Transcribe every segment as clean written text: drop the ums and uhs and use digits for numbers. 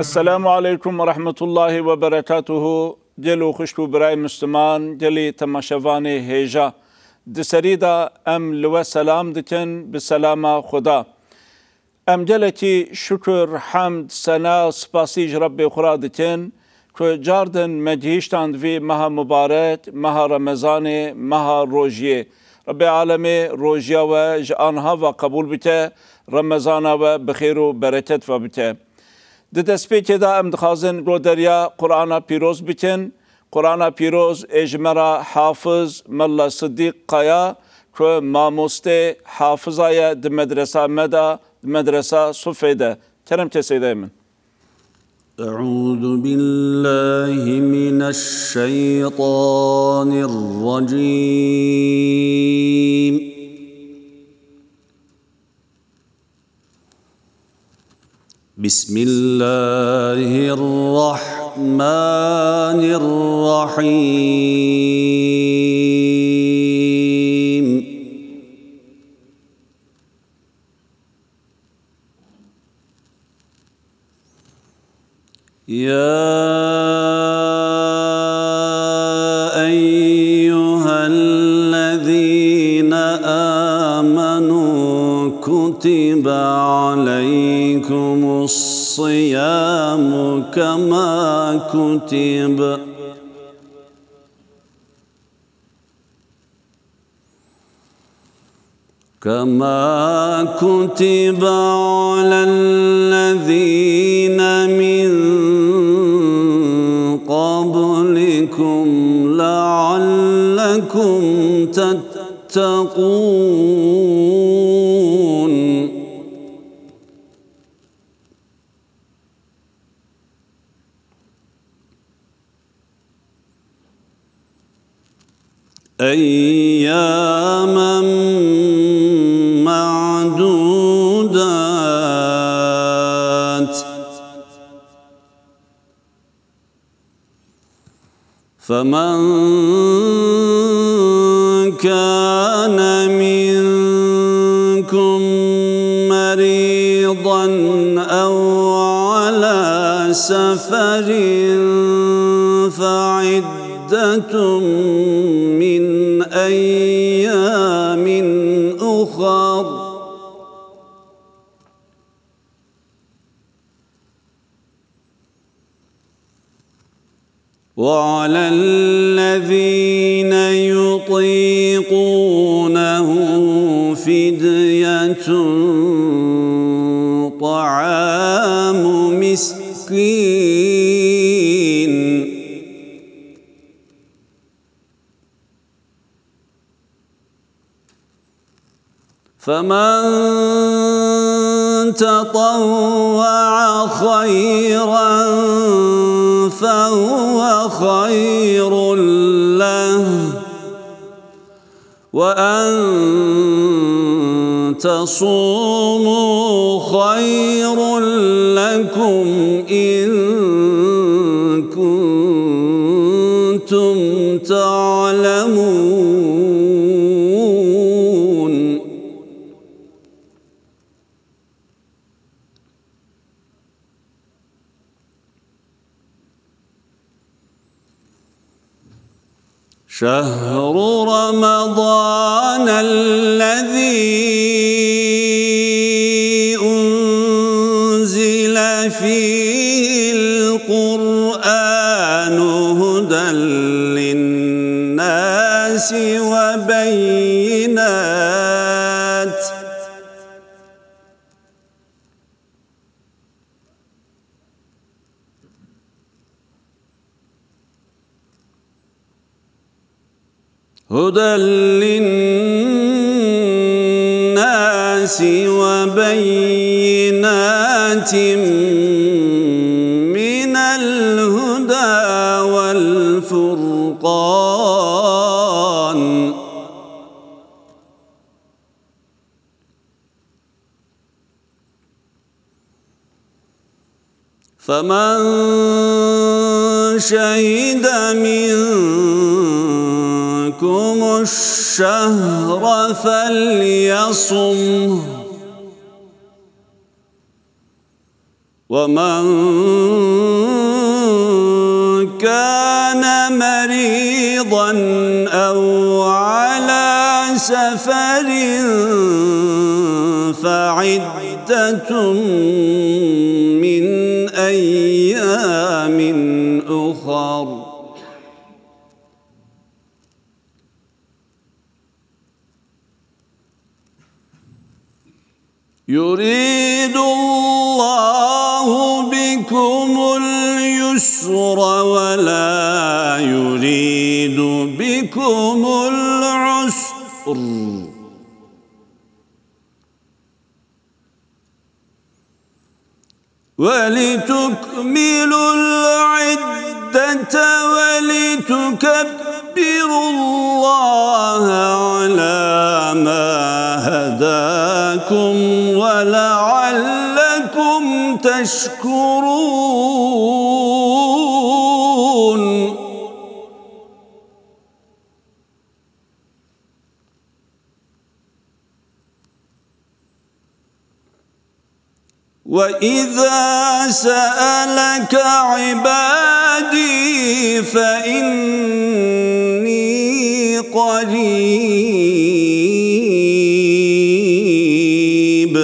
السلام عليكم ورحمة الله وبركاته. جلو خشتو براي مسلمان جلي تماشواني هيجا دسريدا ام لو سلام دكن بسلامة خدا ام جلكي شكر حمد سنا سپاسيج ربي خورا دكن كو جاردن مجهشتاند في مها مبارك مها رمضان مها روجيه رب عالمي روجيا و جانها و قبول بته رمضان و بخير و بركت و بته دسپی که دا ام دخازن رو دریا قرآن پیروز بکن قرآن پیروز اجمرا حافظ ملا صدیق قایا که ماموسته حافظای د مدرسه مدا مدرسه صفیده کرم کسیده من أعوذ بالله من الشيطان الرجيم بسم الله الرحمن الرحيم يا أيها الذين آمنوا كتب عليكم الصيام كما كتب على الذين من قبلكم لعلكم تتقون أياما معدودات فمن كان منكم مريضا أو على سفر فعدة من أيام أخر وعلى الذين يطيقونه فدية طعام مسكين فمن تطوع خيرا فهو خير له وأن تصوموا خير لكم إن كنتم تعلمون شهر رمضان الذي أنزل فيه القرآن هدى للناس وبينات هدى للناس وبينات من الهدى والفرقان فمن شهد منكم الشهر فليصمه ومن كان مريضا أو على سفر فعدة من أيام أخر يريد الله بكم اليسر ولا يريد بكم العسر ولتكملوا العدة ولتكبروا الله على ما هداكم ولعلكم تشكرون وإذا سألك عبادي فإني قريب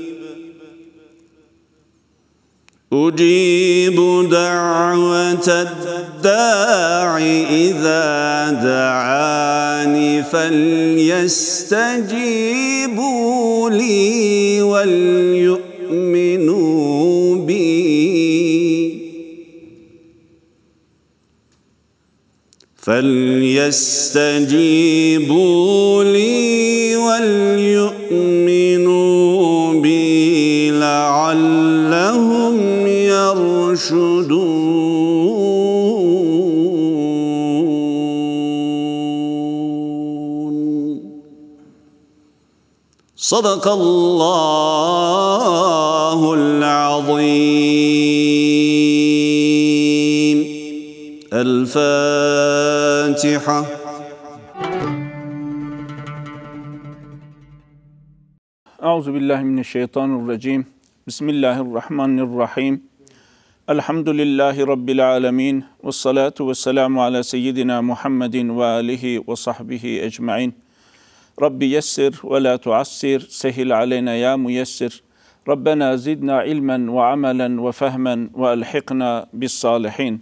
أجيب دعوة الداع إذا دعاني فليستجيبوا لي وليؤمنوا بي لعلهم يرشدون. صدق الله العظيم. الفاتحة. Euzubillahimineşşeytanirracim. Bismillahirrahmanirrahim. Elhamdülillahi Rabbil alemin. Vessalatu vesselamu ala seyyidina Muhammedin ve alihi ve sahbihi ecma'in. Rabbi yessir ve la tuassir. Sehil aleyna ya müyessir. Rabbena zidna ilmen ve amelen ve fehmen ve elhiqna bis salihin.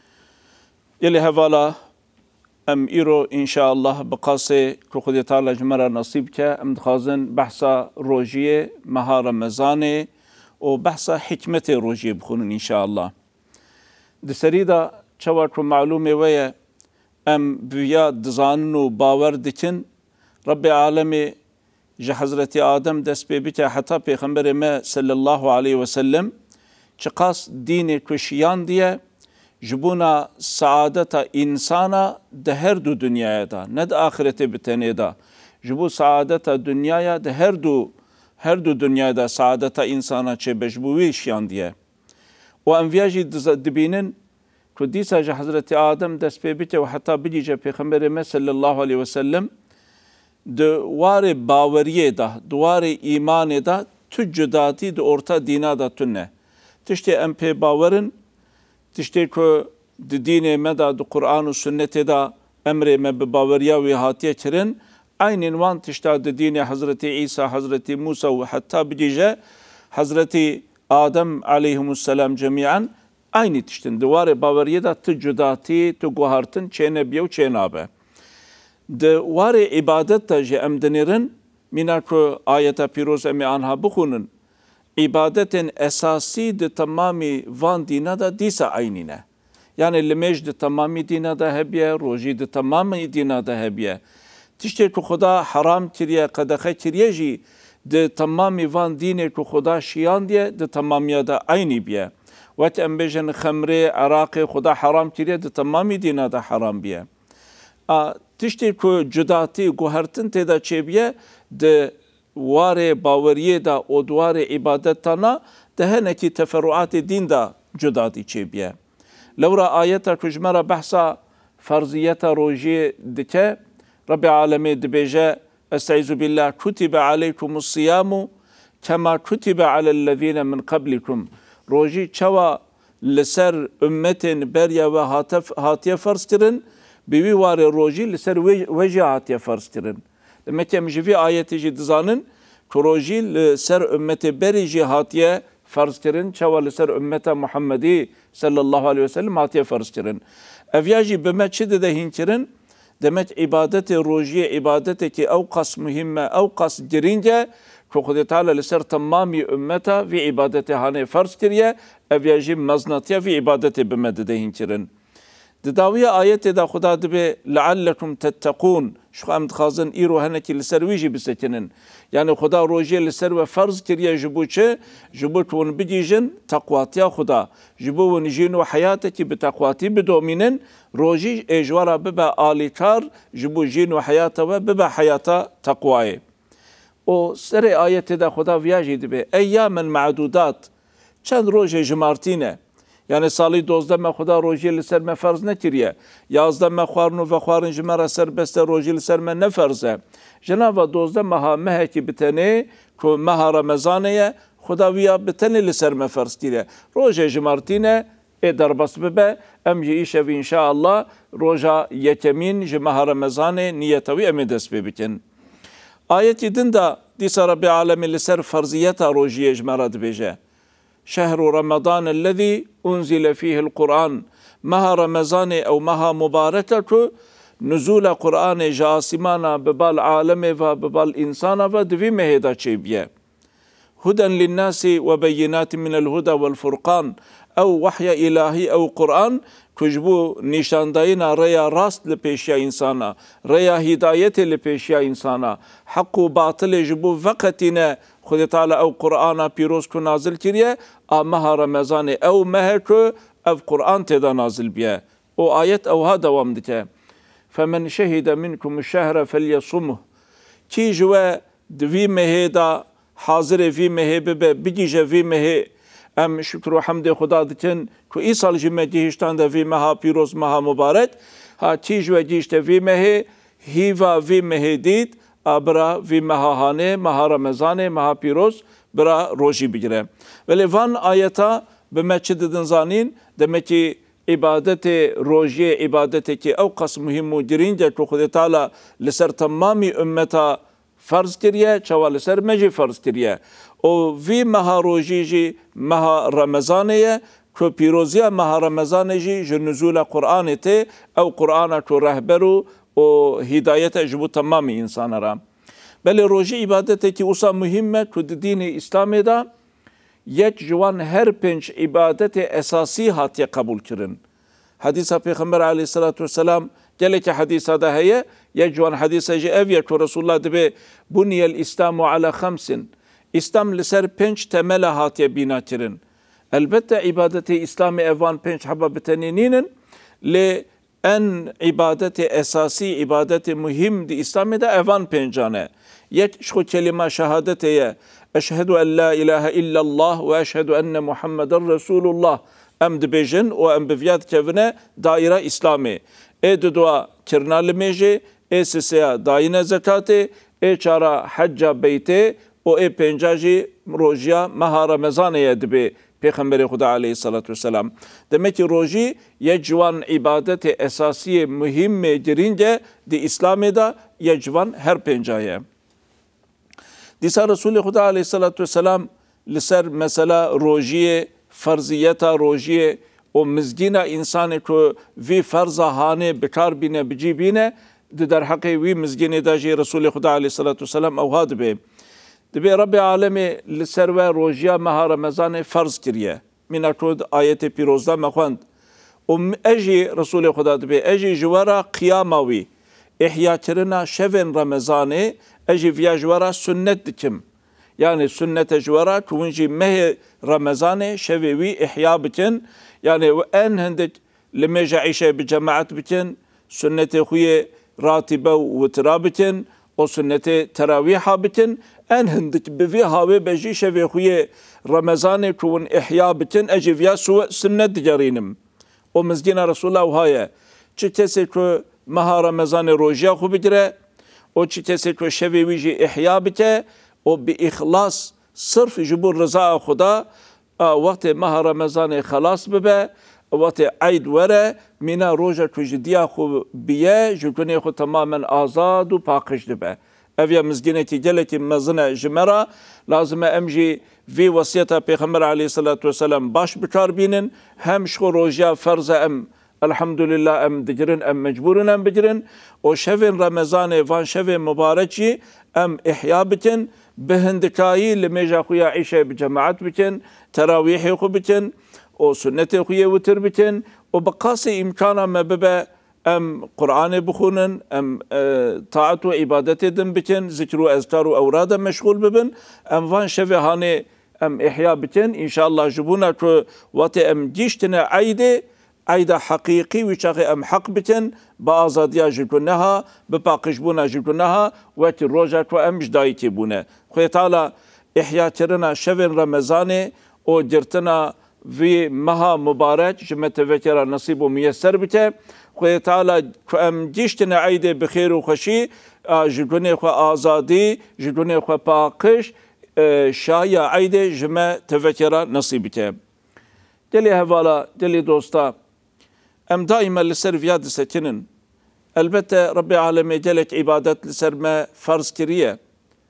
Yeli hevala ام ایرو انشاءالله بقاسه که خودی تعالی جمره نصیب که ام دخوازن بحثا روژیه مها رمضانه و بحثا حکمت روژیه بخونن انشاءالله. دسری دا چوار که معلومه ویه ام بویا دزانن و باور دکن رب عالمی جه حضرت آدم دست بی که حتی پیغمبر ما صلی الله علیه و سلم چقاس دین کشیان دیه جبونا سعادتا insana de her du dünyaya da ne de ahirete bitene da jibu saadeta dünyaya de her du dünyada saadeta insana çebejbuvi şiyan diye o enviyaji dibinin kudisa Hazreti Adem despebite ve hatta bilice Peygamberimiz sallallahu aleyhi ve sellem de vare bavariye da duare imane da tüccüdati de orta dina da tünne tişte empe baverin tişte ko dine meda du Kur'an-ı sünnete da emre me be bavariya ve hatiye kirin aynen van tişte dine Hazreti İsa, Hazreti Musa ve hatta bilice Hazreti Adem aleyhimusselam cemiyen aynı tiştin duare bavariye da tüccüdati tu guhartın çene biyo çenabe de vare ibadet da je emdenirin mina ko ayeta piroz emi anha bukhunun ibadetin esası de tamami van dina da disa aynine. Yani limej de tamami dina da hebiye, roji de tamami dina da hebiye. Tişte ki Khuda haram kiriye, kadakhe kiriye ji de tamami van dine ki Khuda şiyan diye de tamamiya da aynı biye. Vet embejin khamre, araqi Khuda haram kiriye de tamami dina da haram biye. Tişte ki cudati guhartin teda çebiye de واره باوریه دا و دواره عبادتانا دهنکی تفرعات دین دا جدادی چه بیه. لورا آیتا کجمرا بحثا فرضیت روژه دکه رب العالمین دبیجه استعیذ بالله کتب علیکم الصیام کما کتب علی الذین من قبلکم روژی چوا لسر امتن بریا و هاتیه فرض کرن بیوی وار روژی لسر وجه هاتیه فرض کرن demek ki mjvi ayeti jî dizanin ku rojî li ser ümmetê berî jî hatiye ferz kirin çawa li ser ümmeta Muhammedî sallallahu aleyhi ve sellem hatiye ferz kirin. Ev ya jî bime çi dide hîn kirin? Demek ibadetê rojiyê ibadetekî ew qas mühimme ew qas girince ku Xwedê Teala li ser temamî ümmeta vî ibadetê hanê ferz kiriye ev ya jî meznatiya vî ibadetê bime dide hîn kirin. Didawiya ayetê de Xuda dibe leallekum tettekûn şu em dixwazin îro henekî li ser wî jî bisekinin. Yani Xuda rojiyê li ser we ferz kiriye ji bo çi? Ji bo ku hûn bicîjin teqwatiya Xuda. Ji bo hûn jîn û heyatekî bi teqwatî bidomînin rojî êjwara bibe alîkar ji bo jîn û heyata we bibe heyata teqwayê. O serê ayetê de Xuda viya jî dibe eyyamen me'dudat çend rojê jimartîne. Yani salî 12 me Xuda rojiyê li ser me ferz nekiriye. 11 me xwarin û vexwarin ji me re serbest e rojî li ser me neferz e. Cenab-ı 12 meha mehekî bi tenê ku meha Remezanê ye Xuda wiya bi tenê li ser me ferz kiriye. Rojê jimartîne ê derbas bibe em jî îşevî înşaallah roja yekemîn ji meha Remezanê niyeta wî em ê dest pê bikin. Ayetî din da dîsa Rabbi alemî li ser ferziyeta rojiyê ji me re dibêje. شهر رمضان الذي أنزل فيه القرآن مها رمضان أو مها مباركة نزول قرآن جاسمانا ببال عالم و ببال إنسان و دوی مهدا چیبیه هدى للناس وبينات من الهدى والفرقان أو وحي إلهي أو قرآن کجبو نشانداینا ریا راست لپیشیا انسانا ریا هدایت لپیشیا انسانا حق و باطل جبو وقتینه خود تعالی او قرآن پیروز کو نازل کریه امها رمضان او مه کو او قرآن تدا نازل بیه او آیت او ها دوام دکه فمن شهد منكم الشهر فليصمه کی جوا دوی مه دا حاضر وی مه به بگیجه وی مه ام شکر و حمد خدا دکن که ای سال جمعه جهشتان ده وی مها پیروز مها مبارک ها چیج و جیشت وی مه هیوا وی مه دید برا وی مها هانه مها رمضان مها پیروز برا روژی بگیره ولی وان آیتا به مچه ددن زانین demek ki ibadeti rojiye ibadeti ki ev kas muhim u girince ku Xwedê Teala li ser temamî ümmeta فرض کریه چوال سر مجی فرض کریه او وی مها روژی جی مها رمضانیه که پیروزی مها رمضان جی جنزول قرآن ته او قرآن که رهبرو و هدایت جبو تمامی انسان را بله روژی عبادتی که اوسا مهمه که دین اسلامی دا یک جوان هر پنج عبادت اساسی هاتی قبول کرن حدیث پیغمبر علیه السلام گله که حدیث ده هیه یک جوان حدیث جی اویه که رسول الله دبه بنی الاسلام علی خمس اسلام لسر پنج temel hatiye bina kirin. Elbette ibadeti İslami evan penç haba biteninin le en ibadeti esasi ibadeti muhim di İslami de evan pencane. Yek şu kelime şehadeteye eşhedü en la ilahe illallah ve eşhedü enne Muhammeden Resulullah em dibejin o em biviyat kevine daire İslami. E dua kirnal meje e sesya dayine zakate e çara hacca beyte o e pencaji rojiya maha Ramazan'e dibe Peygamberi Xuda aleyhissalatu vesselam. Demek ki roji yecvan ibadeti esasiye mühimme girince di İslam'da da yecvan her pencaya. Disa Resulü Xuda aleyhissalatu vesselam liser mesela rojiye farziyeta rojiye o mizgina insanı ko vi farza hane bekar bine bici bine در حقی وی مزگینی داجی رسول خدا علیه الصلاة والسلام او ها دبی رب عالمی لسر و روژیا مها رمضان فرض کریه من اکود آیت پیروزده مخواند اجی رسول خدا دبی اجی جوارا قیاماوی احیا کرنا شون رمضانه اجی ویا جوارا سنت دکم yani sünnet ecvara kuvunci meh Ramazan'e şevevi ihya bikin yani en hendik limeja işe bir cemaat bikin sünneti huye ratibe ve tira bikin o sünneti teraviha bikin en hendik bivi have beji şeve huye Ramazan'e kuvun ihya bikin ecivya sünnet digerinim o mezgina Resulullah haye çi kesi ku maha Ramazan'e rojiya hu bigire o çi kesi ku şevevi ihya bike o bi ihlas sırf jibur rıza Xuda وقت ماه رمضان خلاص ببه وقت عيد وره منا روجا تجديا خو بيه جلتوني خو تماما آزاد و پاقش دبه اویا مزگینتی جلتی مزنه جمرا لازم امجی في وصيته پیغمبر عليه الصلاة والسلام باش بكار بينن هم شخو روجيا فرز ام الحمد لله ام دجرن ام مجبورن ام بجرن و شفن رمضان وان شفن مباركي ام احياء بكن بهندكاي لميجا خويا عيشة بجماعات بكن تراويح خو بكن و سنة خويا وتر بكن و بقاسي امكانا ما ببا ام قرآن بخونن ام طاعت و عبادت دن بكن ذكر و اذكار و اوراد مشغول ببن ام وان شفن هاني ام احياء بكن ان شاء الله جبونا كو وات ام جيشتنا عيد حقيقي وشاقي ام حق بكن بازاديا جبناها بباقشبونا جبناها وات الروجا كو ام جدايتي بونا خوي تعالى احياء كرنا شفن رمضان او جرتنا في مها مبارك جمت فكرة نصيب وميسر بك خوي تعالى كو ام جيشتنا عيد بخير وخشي جبني خو آزادي جبني خو باقش شايا عيد جمع تفكرة نصيبته دلي هوالا دلي دوستا ام دائما لسر فياد سكنن البته ربي عالمي جلك عبادت لسر ما فرض كريه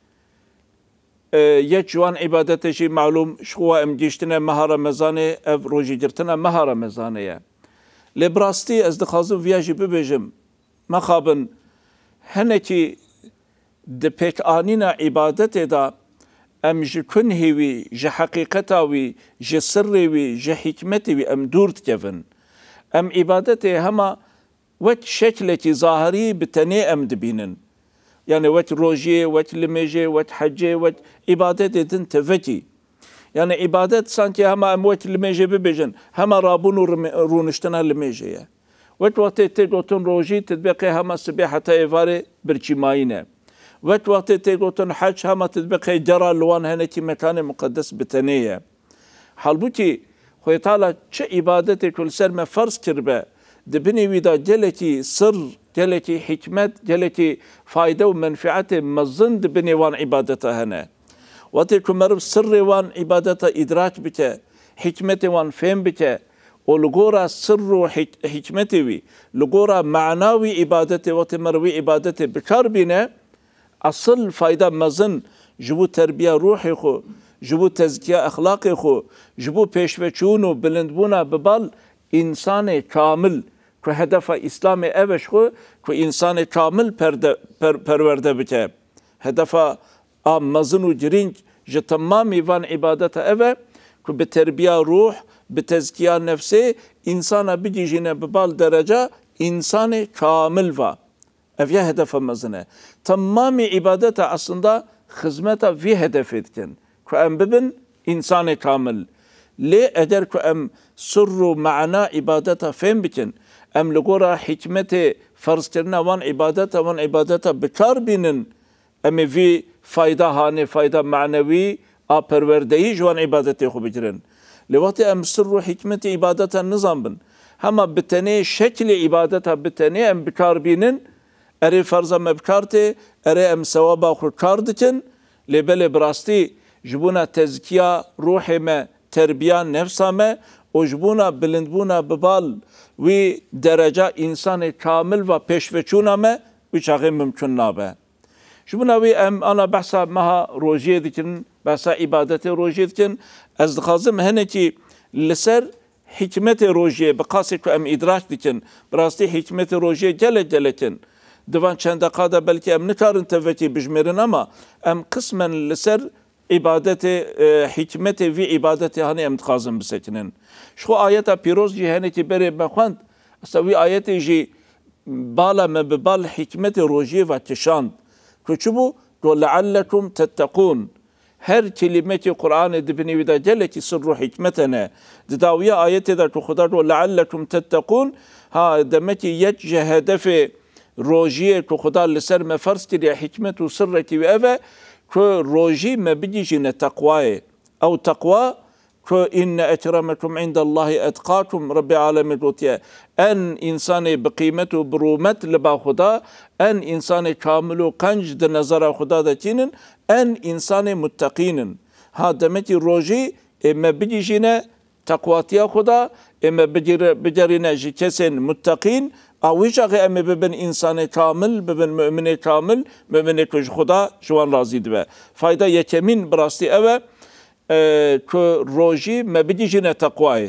يجوان عبادت شي معلوم شخوا ام جيشتنا مها رمضاني اف روجي جرتنا مها رمضانيه لبراستي از دخازم فياجي ببجم مخابن هنكي دبيك آنينا عبادت دا ام جي كنهوي جي حقيقتاوي جي سروي جي حكمتوي ام دورت كفن ام عبادتي هما وات شكلتي ظاهري بتني ام دبينن يعني وات روجي وات لميجي وات حجي وات عبادتي دن تفتي يعني عبادت سانكي هما ام وات لميجي ببجن هما رابون رونشتنا لميجي وات تيغوتن روجي تدبقي هما سبيحة ايفاري برشي ماينه وقت تيغوتن حج هما تدبقي جرى لوان هنكي مكان مقدس بتنية حالبوكي خوي تعالى چه عبادتي كل سر ما فرض كربه دبني ويدا جلكي سر جلكي حكمت جلكي فايدة ومنفعة مزن دبني وان عبادتها هنا وقت كمرب سر وان عبادتها إدراك بك حكمة وان فهم بك ولغورا سر حكمتي لغورا معناوي عبادتي وقت مروي عبادتي بكار بينا اصل فايده مزن جبو تربيه روحي خو جبو تزكيه اخلاقي خو جبو پیشوچونو بلندبونا ببال انسان كامل كو هدف اسلام اوش خو كو انسان كامل پرورده بك هدف مزن و جرينج ج تمام وان عبادت اوه كو بتربيه روح بتزكيه نفسي انسان بيجينا ببال درجه انسان كامل و evya hedefe mezine. Tamamı ibadete aslında hizmete vi hedef etkin. Ku em bibin insanı kamil. Le eder ku em sırru ma'na ibadete fem bikin. Em ligora hikmeti farz kirna van ibadete bikar binin. Em vi fayda hani fayda ma'nevi a perverdeyi jwan ibadeti xu bikirin. Le vakti em sırru hikmeti ibadete nizam bin. Hama bitene şekli ibadete bitene em bikar binin. اري فرضا مبكارتي اري ام ثوابا خركاردكن لبل براستي جبونا تزكيه روحي ما تربيه نفسا ما وجبونا بلندبونا ببال وي درجه انسان كامل و پیشوچونا ما وچاغي ممكن نابه جبونا وي ام انا بحثا مها روجيه دكن بحثا عبادتي روجيه دكن از خازم هنكي لسر حكمت روجيه بقاسي ام ادراك دكن براستي حكمت روجيه جلكن دوان چند دقیقه بلکه ام نکارن تفکی بجمرن اما ام قسما لسر عبادت حکمت وی عبادت هنی ام تخازم بسکنن شو آیت پیروز جی هنی که بره بخوند اصلا وی آیت جی بالا مببال حکمت روجی و تشاند که چو بو دو لعلکم تتقون هر کلمه قرآن دبنی ویدا جله کی سر حکمتنا داویه آیت دا که خدا دو لعلکم تتقون ها دمکی یجه هدف روجيه كو خدا لسر ما فرض كريا حكمة وسرتي وأفا كو روجي ما بيجينا تقوى أو تقوى كو إن أكرمكم عند الله أتقاكم رب العالمين روتيا أن إنسان بقيمته برومت لبا خدا أن إنسان كامل قنج نظر خدا دتينن أن إنسان متقين هذا متي روجي اما بجیجینه تقواتیا خدا اما بجرینه جی کسین متقین اویش اگه اما ببین انسان کامل ببین مؤمن کامل مؤمن کج خدا جوان راضی دبه فایده یکمین براستی اوه که روژی ما بجیجینه تقوای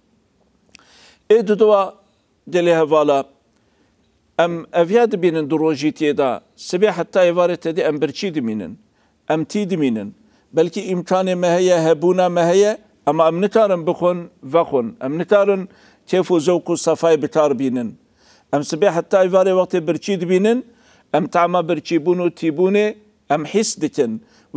دوا جلی هوالا ام افیاد بینن دو روژی تیدا سبی حتی ایواره تدی ام برچی دمینن ام تی دمینن بلکه امکان مهیه هبونا مهیه اما ام نکارن بخون وخون ام نکارن کیف و ذوق و صفای بکار بینن ام سبی حتی ایواره وقت برچی دبینن ام تعما برچی بونو تیبونه ام حس دکن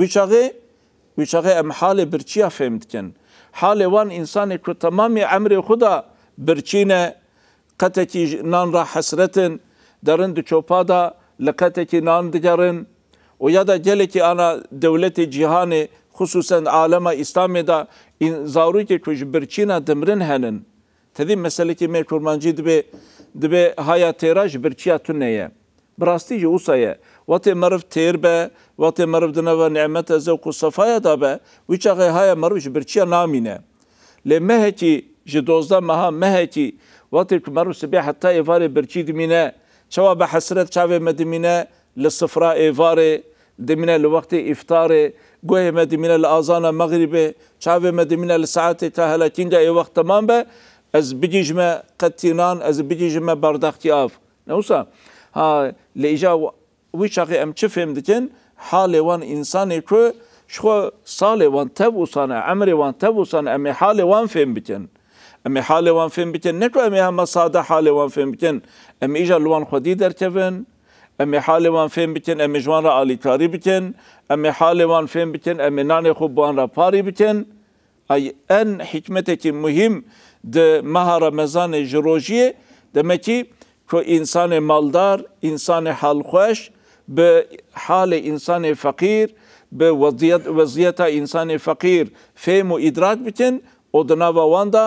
ویچاقه ام حال برچیا فهمت کن حال وان انسانی که تمامی عمر خدا برچینه قتکی نان را حسرتن درن دو چوپادا لقتکی نان دگرن و یا دا جلکی آنا دولت جهان خصوصا عالم اسلامی دا این ضروری که کج برچینا دمرن هنن تدی مسئله که می کرمانجی دبه هایا تیراج برچیا تنیه براستی جو اوسایه وقت مرف تیر به وقت مرف دنوا نعمت ذوق و صفایا دا به ویچاقه هایا مروش برچیا نامینه لمهتی جدوزده مها مهتی وقتی که مرو سبی حتی ایواره برچی دمینه چوا به حسرت چاوه مدمینه لصفرا ایواره دمینه لوقت افطاره گوه مدمینه لآزان مغربه چاوه مدمینه لساعت تاهلا کنجا ای وقت تمام به از بجیجمه قطینان از بجیجمه برداختی آف نوسا ها لیجا ویچاقی ام چه فهم دکن حال وان انسانی که شخو سال وان تبوسانه عمر وان تبوسانه امی حال وان فهم بکن امی حال وان فهم بکن نکو امی هم ساده حال وان فهم بکن امی ایجا لوان خودی درکون امی حال وان فهم بکن امی جوان را آلیکاری بکن امی حال وان فهم بکن امی نان خوب وان را پاری بکن ای ان حکمتی که مهم ده ماه رمضان جروجیه دمکی که انسان مالدار انسان حال خوش به حال انسان فقیر به وضعیت انسان فقیر فهم و ادراک بکن و دناوا واندا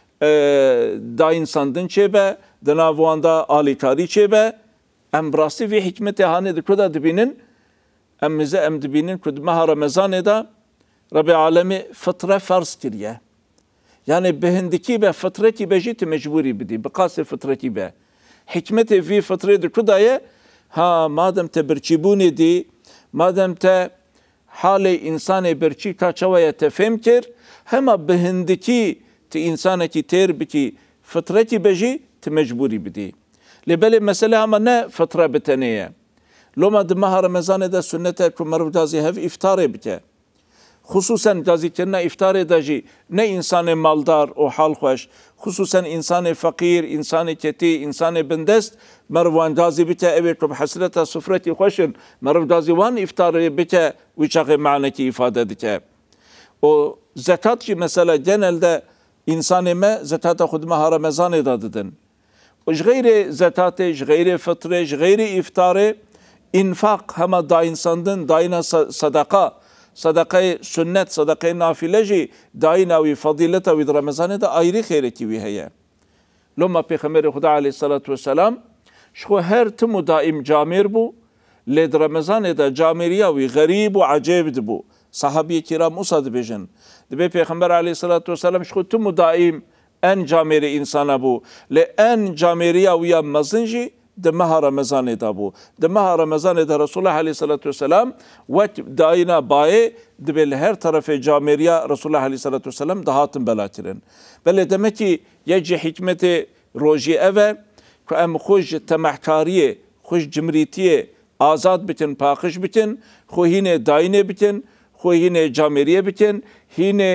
دا insandan çebe, dana vuanda alikari çebe, em rasti ve hikmeti hane de kuda dibinin, em mize em dibinin kud maha Ramazan'e da Rabbi alemi fıtre farz kiriye. Yani behindiki be fıtreti bejiti mecburi bidi, bıkası fıtreti be. Hikmeti vi fıtre de kudaye, ha madem te birçibuni di, madem te hali insanı birçi kaçavaya tefem kir, hema behindiki تی انسان کی تیر بکی فطرتی بجی تی مجبوری بدی لبلی مسئله اما نه فطره بتنیه لما دمها رمضان ده سنته که مرو جازی هف افتاره بکه خصوصا جازی کرنا افتاره ده جی نه انسان مالدار و حال خوش خصوصا انسان فقیر انسان کتی انسان بندست مروان جازی بکه اوی که بحسرت سفرتی خوشن مرو جازی وان افتاره بکه ویچاق معنی کی ifade دکه و زکات جی مثلا genelde İnsanı me zekata khudma Ramazan edadın. Jgayri zekatı, jgayri fıtre, jgayri iftarı, infak hema da insandın, dayına sadaka, sadakayı sünnet, sadakayı nafileci, dayına ve fadileta ve Ramazan'ı da ayrı khayreti ve heye. Loma Peygamber Huda aleyhissalatu vesselam, şu her tüm daim camir bu, led Ramazan'ı da camiriya ve garib ve acayip bu. Sahabi-i kiram usad bejin. Dibe Peygamber aleyhissalatu vesselam şu tüm daim en camiri insana bu. Le en camiriya ve mazınji de maha Ramazan'ı da bu. De maha Ramazan'ı da Resulullah aleyhissalatu vesselam ve daina baye dibe her tarafı camiriya Resulullah aleyhissalatu vesselam dahatın belatirin. Böyle demek ki yeci hikmeti roji eve ki em xuj temahkariye, xuj cimritiye azad bitin, pakış bitin, xu hine daine bitin, خو هینه جامریه بکن هینه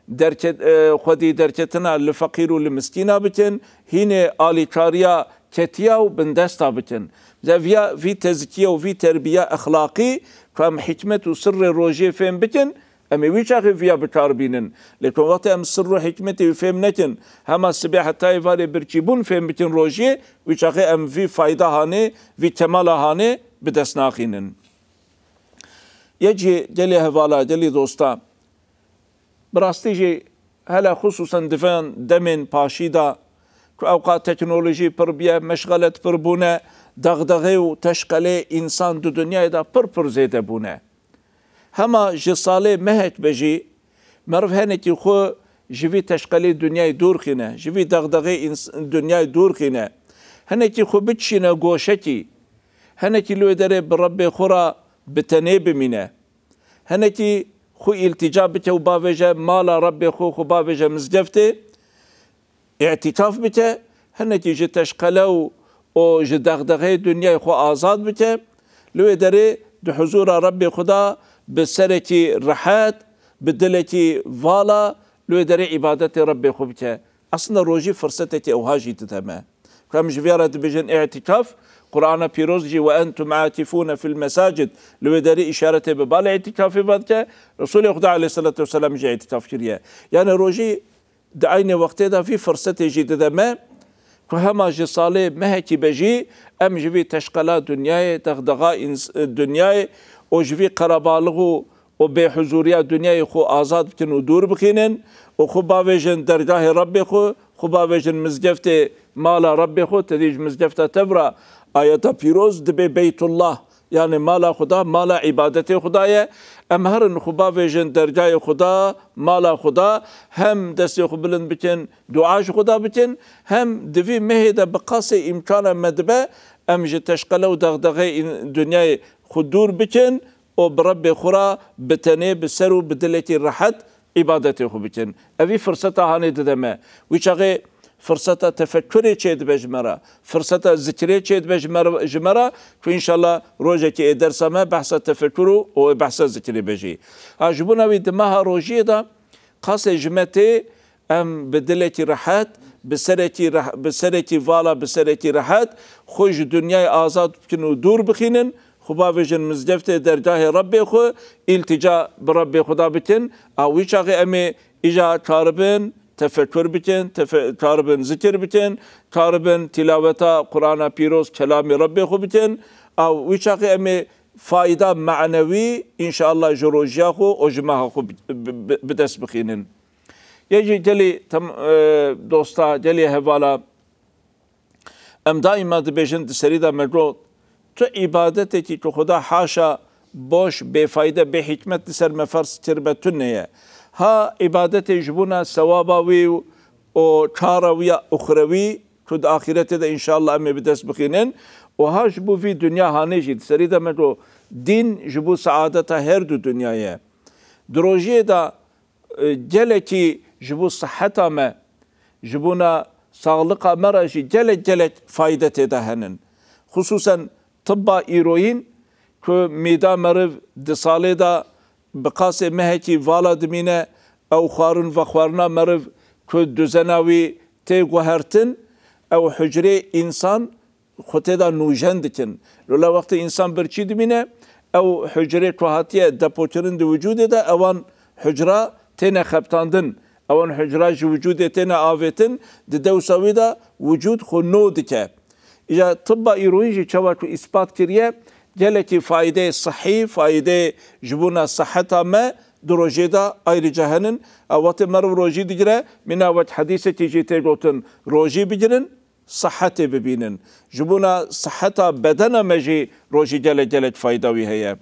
خودی درکتنا لفقیر و لمسکینا بکن هینه آلیکاریا کتیا و بندستا بکن وی تزکیه و وی تربیه اخلاقی کام حکمت و سر روژه فهم بکن امی وی چاقی ویا بکار بینن لیکن وقتی ام سر و حکمتی و فهم نکن هما سبیح حتی واری برچیبون فهم بکن روژه وی چاقی ام وی فایده هانه وی کمال هانه بدست ناخینن یجی جلی هوالا جلی دوستا براستی جی هلا خصوصا دفن دمن پاشیدا که اوقات تکنولوژی پر بیه مشغلت پر بونه دغدغه و تشغله انسان دو دنیای دا پر زیده بونه هما جساله مهک بجی مرف هنکی خو جوی تشقلی دنیای دور خینه جوی دغدغه دنیای دور خینه هنکی خو بچینه گوشکی هنکی لو داره برب خورا بتنه بمینه هنکی خو التجا بته و باوجه مالا رب خو باوجه مزگفته اعتکاف بته هنکی جه تشقله و جه دغدغه دنیای خو آزاد بته لو داره ده حضور رب خدا بسرکی راحت بدلکی والا لو داره عبادت رب خو بته اصلا روجی فرصتکی اوهاجی تتمه كم جفيرة بجن اعتكاف قرآن بيروزجي وأنتم عاكفون في المساجد لو داري إشارة ببال اعتكاف بعد رسول خدا عليه الصلاة والسلام جاء اعتكاف كريه يعني روجي دعيني وقت ده في فرصة جديدة ما كهما جصالي مهكي بجي أم جفي تشقلا دنياي تغدغاء دنياي وجفي قربالغو وبحضورية دنياي خو آزاد بكن ودور بخينن وخو باوجن درجاه ربي خو باوجن مزجفته مالا ربي خو تديج مزجفته تبرا آيات بيروز دبي بيت الله يعني مالا خدا مالا عبادته خدايا ام هرن خو باوجن درجاه خدا مالا خدا هم دستي خو بلند بكن دعاش خدا بكن هم دفي مهدا بقاسي امكان مدبه ام جتشقلو دغدغه دنياي خدور بكن وبرب خورا بتنه بسرو بدلتي راحت عبادتي خو بكن ابي فرصتها هاني ددمه ويشغي فرصة تفكري تشيد بجمرة فرصة ذكري تشيد بجمرة فإن شاء الله روجك درس ما بحث تفكروا وبحث ذكري بجي عجبونا ودمها روجي دا قاس جمتي ام بدلتي راحت بسرتي فالا بسرتي راحت خوش دنيا آزاد بكنو دور بخينن خبا وجن مزدفته درجاه ربي خو التجا بربي خدا بتن او ويشاغي امي اجا تاربن تفكر بتن تاربن ذكر بتن تاربن تلاوتا قرآن بيروز كلام ربي خو بتن او ويشاغي امي فائدة معنوي ان شاء الله جروجيا خو وجماها خو بدس بخينن يجي جلي تم دوستا جلي هوالا ام دائما دبيجن سريدا مجرو تو عبادتی که خدا حاشا باش بفایده به حکمت سر مفرس تربتونه ها عبادت جبونا ثواباوی و چاروی اخروی کد آخرت ده انشاءالله امی بدست بخینن و ها جبو في دنیا هانه جید سریده مجو دین جبو سعادت هر دو دنیایه دروجی دا جلکی جبو صحتا ما جبونا sağlığa meraji gelek faydet edahenen. Hususen tıbba iroyin که میدا مرو دساله دا بقاس مهکی والا دمینه او خوارن و خوارنا مرو که دوزناوی تی گوهرتن او حجره انسان خوته دا نوجن دکن لولا وقت انسان برچی دمینه او حجره توهاتیه دپوچرن دو وجوده دا اوان حجره تینه خبتاندن اوان حجره جو وجوده تینه آویتن دو سوی دا وجود خو نو دکه اجا طبا ایروینجی چوا تو اثبات کریه geleki fayde sahih, fayde jibuna sahhata ma durojeda ayrıca henin avate merv roji digre minavet hadise tijite gotun roji bigirin sahhate bibinin jibuna sahhata bedena meji roji gelek fayda viheye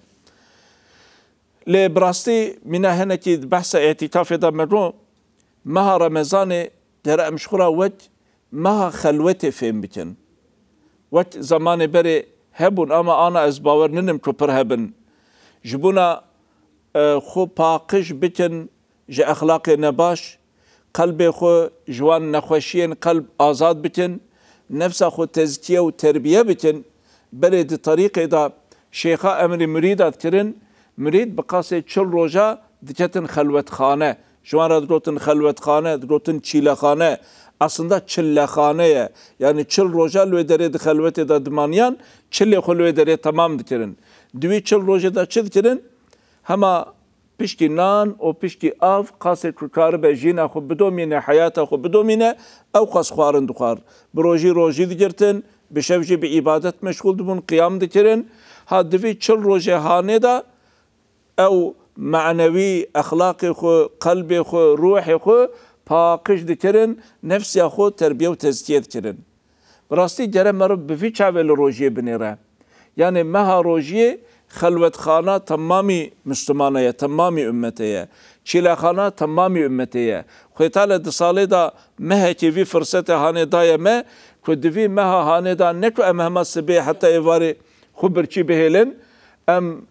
le brasti mina heneki bahsa itikaf eda merro maha ramazane dere mşkura vet maha khalwete fem bikin vet zamanı beri هبون اما انا از باور ننم که پر هبن جبونا خو پاقش بکن جه اخلاق نباش قلب خو جوان نخوشین قلب آزاد بکن نفس خو تزکیه و تربیه بکن برد طریق دا شیخا امر مریدات کرن مرید بقاسه چل روژا دکتن خلوت خانه جوان را دروتن خلوت خانه دروتن چیله خانه aslında çillehaneye yani çıl roja lüedere de halvete da dmanyan çille lüedere tamam dikirin. Dvi çıl roja da çıl dikirin hama pişki nan o pişki av qase kurkarı be jina xu bidomine hayata xu bidomine ev qas xwarin duxar. Broji roji dikirtin bişevji bi ibadet meşgul dibun qiyam dikirin. Ha dvi çıl roja hane da ev manevi ahlaki xu kalbi xu ruhi xu پاکش دکرن نفسی خود تربیت و تزکیه دکرن. براستی جرم مرو بفی چاول روزی بنیره. یعنی مها روزی خلوت خانه تمامی مسلمانه، تمامی امته، چیله خانه تمامی امته. خویتال دساله دا مه کی وی فرصت هانه دای مه که دوی مه هانه دا نکو ام همه سبه حتی ایواری خبر چی بهلن ام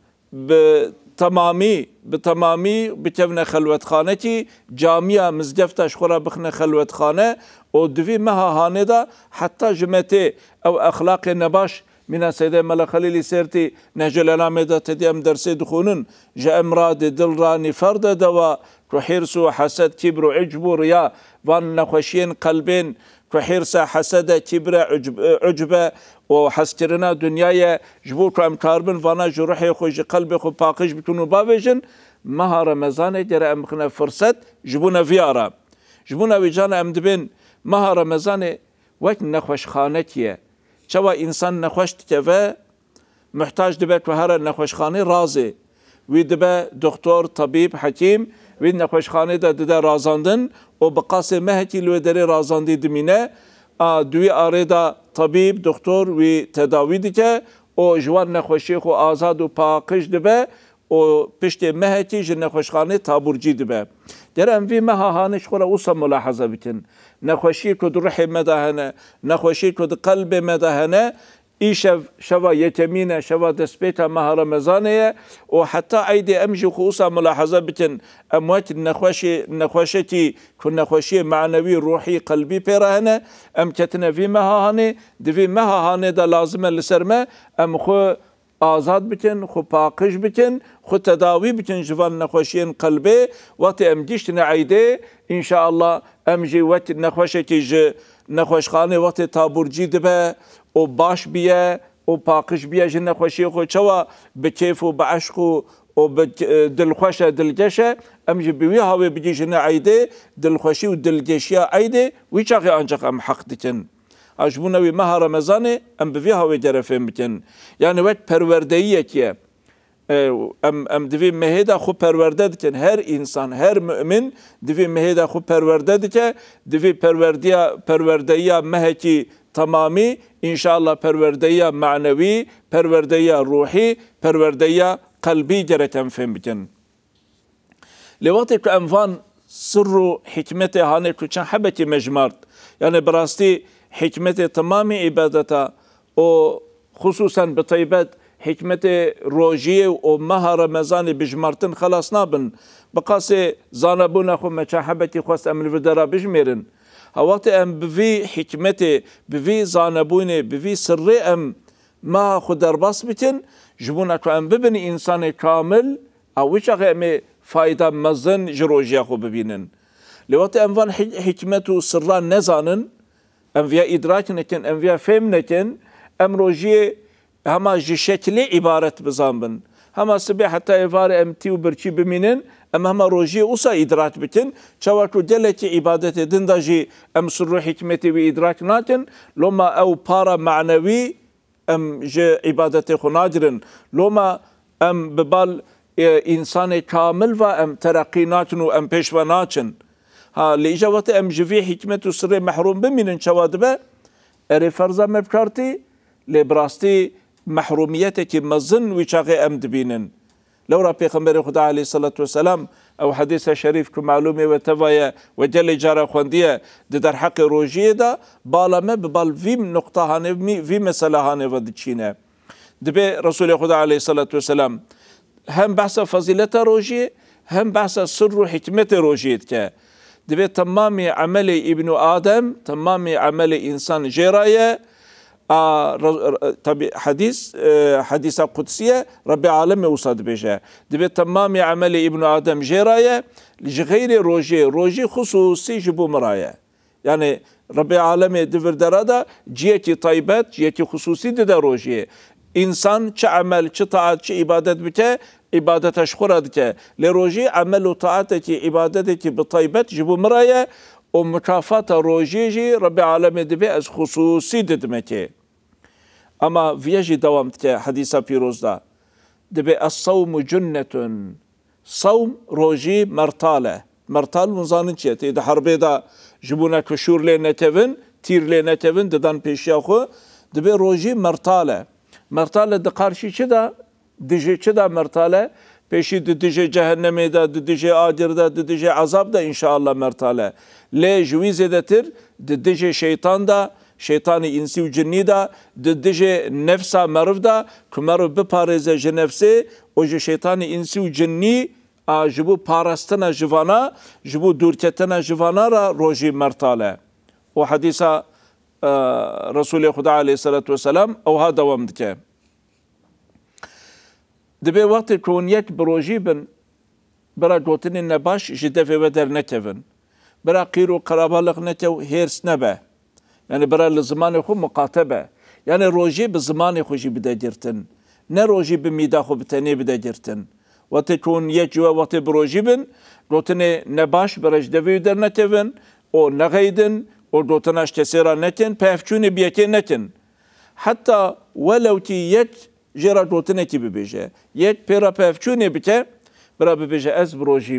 بتمامی بکفن خلوت خانه کی جامعه مزگفتش خورا بخنه خلوت خانه و دوی مه هانه دا حتی جمعته او اخلاق نباش من سيدة ملك خليل سيرتي نهج الألام دا تديم درسي دخونن جاء امراد دل راني فرد دوا كحيرس وحسد كبر وعجب ورياء وان نخوشين قلبين كحيرس حسد كبر عجب وحسكرنا دنيايا جبوك امكاربن وانا جروحي خوش قلبي خو باقش بكونوا بابجن مها رمضان جرى امخنا فرصت جبونا فيارا جبونا ويجانا امدبين مها رمضان وقت نخوش خانتيه چوا انسان نخوش تکوه محتاج دبه که هر نخوشخانه رازه وی دبه دکتر طبیب حکیم وی نخوشخانه ده رازاندن و بقاس مهکی لو داره رازاندی دمینه دوی آره دا طبیب دکتر وی تداوی دیگه و جوان نخوشی خو آزاد و پاکش دبه و پشت مهکی جن نخوشخانه تابورجی دبه در اموی مها هانش خورا اوسا ملاحظه بکن نخوشی که در روح مدهنه نخوشی که در قلب مدهنه ای شوا یتمینه شوا دسپیتا مها رمضانه و حتی عیدی امجی خوصا ملاحظه بکن اموات نخوشی که نخوشی معنوی روحی قلبی پیرهنه ام کتنه وی مها هانه دوی مها هانه دا لازمه لسرمه ام خو آزاد بکن خو پاکش بکن خو تداوی بکن جوان نخوشین قلبه وقت ام گشت نعیده انشاءالله ام جی وقت نخوشه که نخوشخانه وقت تابورجی دبه و باش بیه و پاکش بیه جن نخوشی خو چوا بکیف و بعشق و دلخوشه دلگشه ام جی بیوی هاوی بگی جن عیده دلخوشی و دلگشی عیده وی چاقی آنجاق ام حق دکن اجبونوی ماه رمضان ام بوی هاوی جرفیم بکن یعنی وقت پروردهیه که ام دوی مهیده خوب پرورده دکن هر انسان هر مؤمن دوی مهیده خوب پرورده دکن دوی پروردهیه مهکی تمامی انشاءالله پروردهیه معنوی پروردهیه روحی پروردهیه قلبی جرکم فهم بکن لوقتی که اموان سر و حکمت هانه که چند حبکی مجمارد یعنی براستی حکمت تمام عبادتا و خصوصا بطیبت حکمت روژیه و ماه رمضان بجمارتن خلاص نابن بقاس زانبون خو مچاحبتی خواست امل ودرا بجمیرن وقت ام بوی حکمت بوی زانبون بوی سر ام ما خود درباس بکن جبونا که ام ببین انسان کامل او چاقه ام فایده مزن جروژیه خو ببینن لوقت اموان حکمت و سران نزانن ام ویا ادراک نکن ام ویا فهم نکن ام روژیه هما جی شکلی عبارت بزنبن هما سبه حتی ایوار امتی و برچی بمینن هما روژیه اوسا ادراک بکن چواکو دلکی عبادت دنده جی ام سر حکمتی و ادراک نکن لما او پارا معنوی ام جی عبادت خو ناجرن لما ام ببال انسان کامل و ام ترقی ناچن و ام پیشوا ناچن ها لیجا وقت ام جوی حکمت و سر محروم بمینن چوادبه اری فرضا مبکارتی لبراستی محرومیت که مزن وچاقی ام دبینن لورا پیغمبر خدا علیه الصلاة والسلام او حدیث شریف که معلومه و توایا و جل جاره خوندیه در حق روژیه دا بالا ما ببال ویم نقطه هانه ویم مسئله هانه و دچینه دبه رسول خدا علیه الصلاة والسلام هم بحث فضیلت روژیه هم بحث سر و حکمت روژیه که دبه تمام عمل ابن آدم تمام عمل انسان جرایه طبعا حديث قدسية رب العالمين وصاد بيجا دبي تمام عمل ابن آدم جراية لغير روجي خصوصي جبو مرايا يعني رب العالمين دفر درادا جيتي طيبات جيتي خصوصي دا روجي إنسان چه عمل چه طاعت چه عبادت بك عبادت اشخورة بك لروجي عمل و طاعتك عبادتك بطيبات جبو مرايا ومكافات روجي رب العالمين دبي از خصوصي ددمكي اما فيجي دوامت حديثا بيروزدا دبي الصوم جنة صوم روجي مرتالة مرتال منظانن چه تيدا حربي دا جبونا كشور لنا تفن تير لنا تفن ددان پیشيا خو دبي روجي مرتالة مرتالة دا قارشي چه دا دجی چه دا مرتاله پیشی دجی جهنمی دا دجی آجر دا دجی عذاب دا انشاءالله مرتاله لی جوی زیدتر دجی شیطان دا شیطان انسی و جنی دا دجی نفسا مرف دا که مرف بپارزه جنفسه و شیطان انسی و جنی جبو پارستنا جوانا جبو دورکتنا جوانا را روژی مرتاله و حدیثا رسول خدا علیه الصلاة والسلام او ها دوام دکه دبی وقتی کون یک بروژی بن برا گوتن نباش جدفه و در نکون برا قیر و قرابالق نکو هرس نبه یعنی برا لزمان خو مقاطبه یعنی روژی به زمان خوشی بده گرتن نه روژی به میده خو بتنی بده گرتن وقتی کون یک جوا وقتی بروژی بن گوتن نباش برا جدفه و در نکون او نغیدن او گوتناش کسیرا نکن پفچونی بیکی نکن حتی ولو کی یک جرا گوتنه کی ببیجه یک پیرا پفچونی بکه برا ببیجه از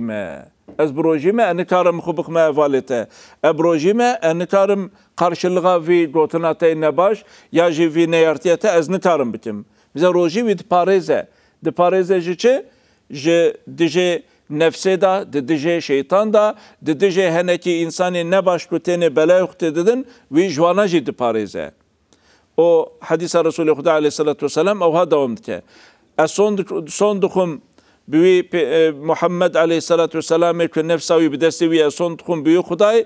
بروژیمه انکارم خوبک ما والته بروژیمه انکارم karşılığa vi gotunate nebaş ya ji vi neyartiyete ez nikarim bikim bize roji vi dipareze ji ji dije nefse da dije şeytan da dije heneki insani nebaş kutene belayuhte dedin vi jwana ji dipareze o hadisa Resulü Huda aleyhissalatu vesselam o ha devam dike son dukum büyü Muhammed aleyhissalatu vesselam ki nefsavi bidestevi son dukum büyü Huday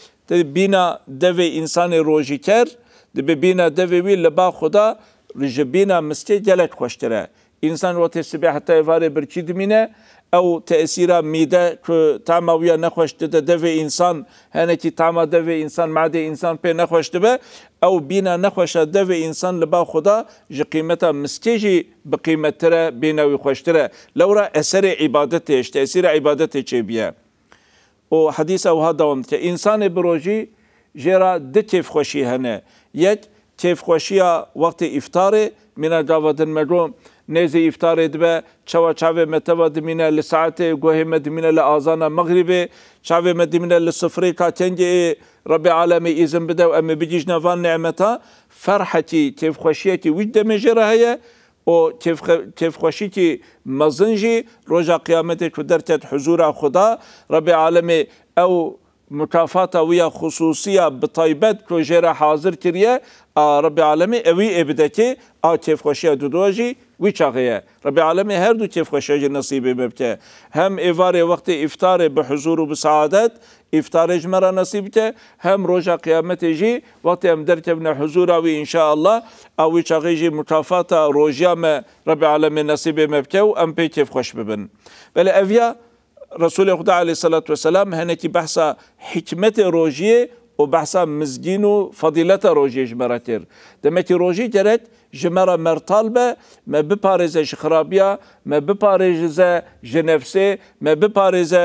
bina deve insanı rojiker de bina deve vi leba Huda rjbina miste gelek hoştere insan o tesbih hatta evare bir çidmine او تأثيرا ميدا تعمويا نخوش دve insan هنكي تعما دve insan معده insan pe نخوش دبه او بينا نخوش دve insan لبا خدا جي قيمتا مستيجي بقيمتره بينا وخوشتره لورا اثر عبادته تأثير عبادته چه بيه او حديث او هذا ومت انسان بروجي جرا دكيف خوشي هنه يك كيف خوشيا وقت افطاره من جاودن مجروم نزي افطار دبه چاوه متوا دمينه لساعته گوه مدمينه لآذان مغربه چاوه مدمينه لصفري كاتنجي رب العالمين إذن بده وأم بيجيش نفان نعمتا فرحتي كيف خوشيتي وجد مجرى هي او كيف خوشيتي مزنجي رجع قيامتي كدرتت حضور خدا رب العالمين او مكافاته ويا خصوصية بطيبت كوجيرا حاضر كريه رب العالمين اوي ابدكي كيف خوشيه دودوجي ويشاغيه رب العالمين هر دو كيف خوشيه نصيبه ببكه هم ايفاري وقت افطار بحضور وبسعادت افطار جمرة نصيبته هم روجا قيامته جي وقت هم دركبنا حضوره ان شاء الله او ويشاغيجي مكافاته روجيا ما رب العالمين نصيبه مبكه وام بي كيف خوش ببن بل افيا رسول خدا عليه الصلاة والسلام هنكي بحثا حكمة روجيه وبحثا مزجين وفضيلة روجيه جمراتير دمكي روجي جرت جمرة مرطالبة ما ببارزة خرابية ما ببارزة جنفسي ما ببارزة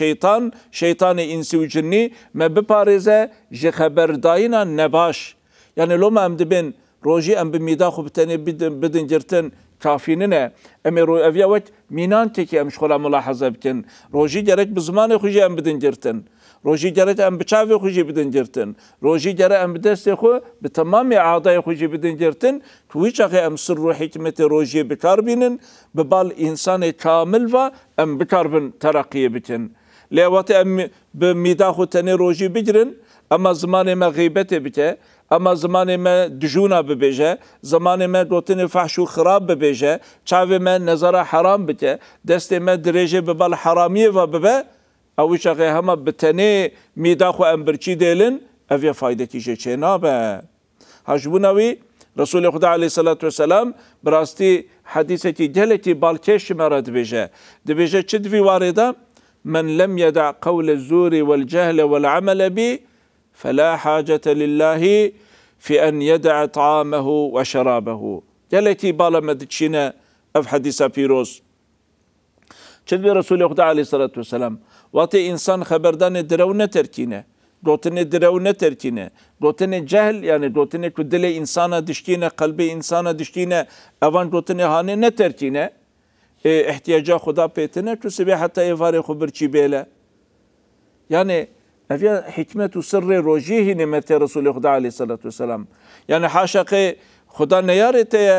شيطان إنسي وجني ما ببارزة خبرداينا نباش يعني لو ما أمدبين روجي أم بميداخو بتاني بدن جرتن كافيننا أمي أفيا وقت مينان تكي أم شغلا ملاحظة بكن روجي جرك بزمان خوجي أم بدن جرتن روجي جرك أم بچاوي خوجي بدن جرتن روجي جرك أم بدست خو بتمام عادة خوجي بدن جرتن كويش أخي أم سر حكمة روجي بكاربينن ببال إنسان كامل و أم بكاربن ترقية بكن لوقت أم بميداخو تاني روجي بجرن أما زمان ما غيبته بكه اما زمان ما دجونا ببيجه زمان ما دوتن فحش و خراب ببيجه چاوه ما نظر حرام بته دست ما درجه ببال حراميه و ببه او شغه هما بتنه ميداخو امبرچي ديلن اويا فايده كيشه چنابه حجبونوي رسول خدا عليه الصلاه والسلام براستي حديثه جلتي بالكش مراد بيجه دبيجه چدوي وارده من لم يدع قول الزور والجهل والعمل به فلا حاجة لله في أن يدع طعامه وشرابه جلتي بالا مدتشينا أف حديثة بيروز چدبي رسول الله عليه الصلاة والسلام واتي إنسان خبردان درونة تركينه دوتن درونة تركينه دوتن جهل يعني دوتن كدل إنسان دشتينه قلبي إنسان دشتينه أوان دوتن هاني نتركينه احتياجا خدا بيتنه تسبي حتى يفاري خبر چي بيله يعني أفيا حكمة سر روجيه نمت رسول خدا عليه الصلاة والسلام يعني حاشق خدا نيارته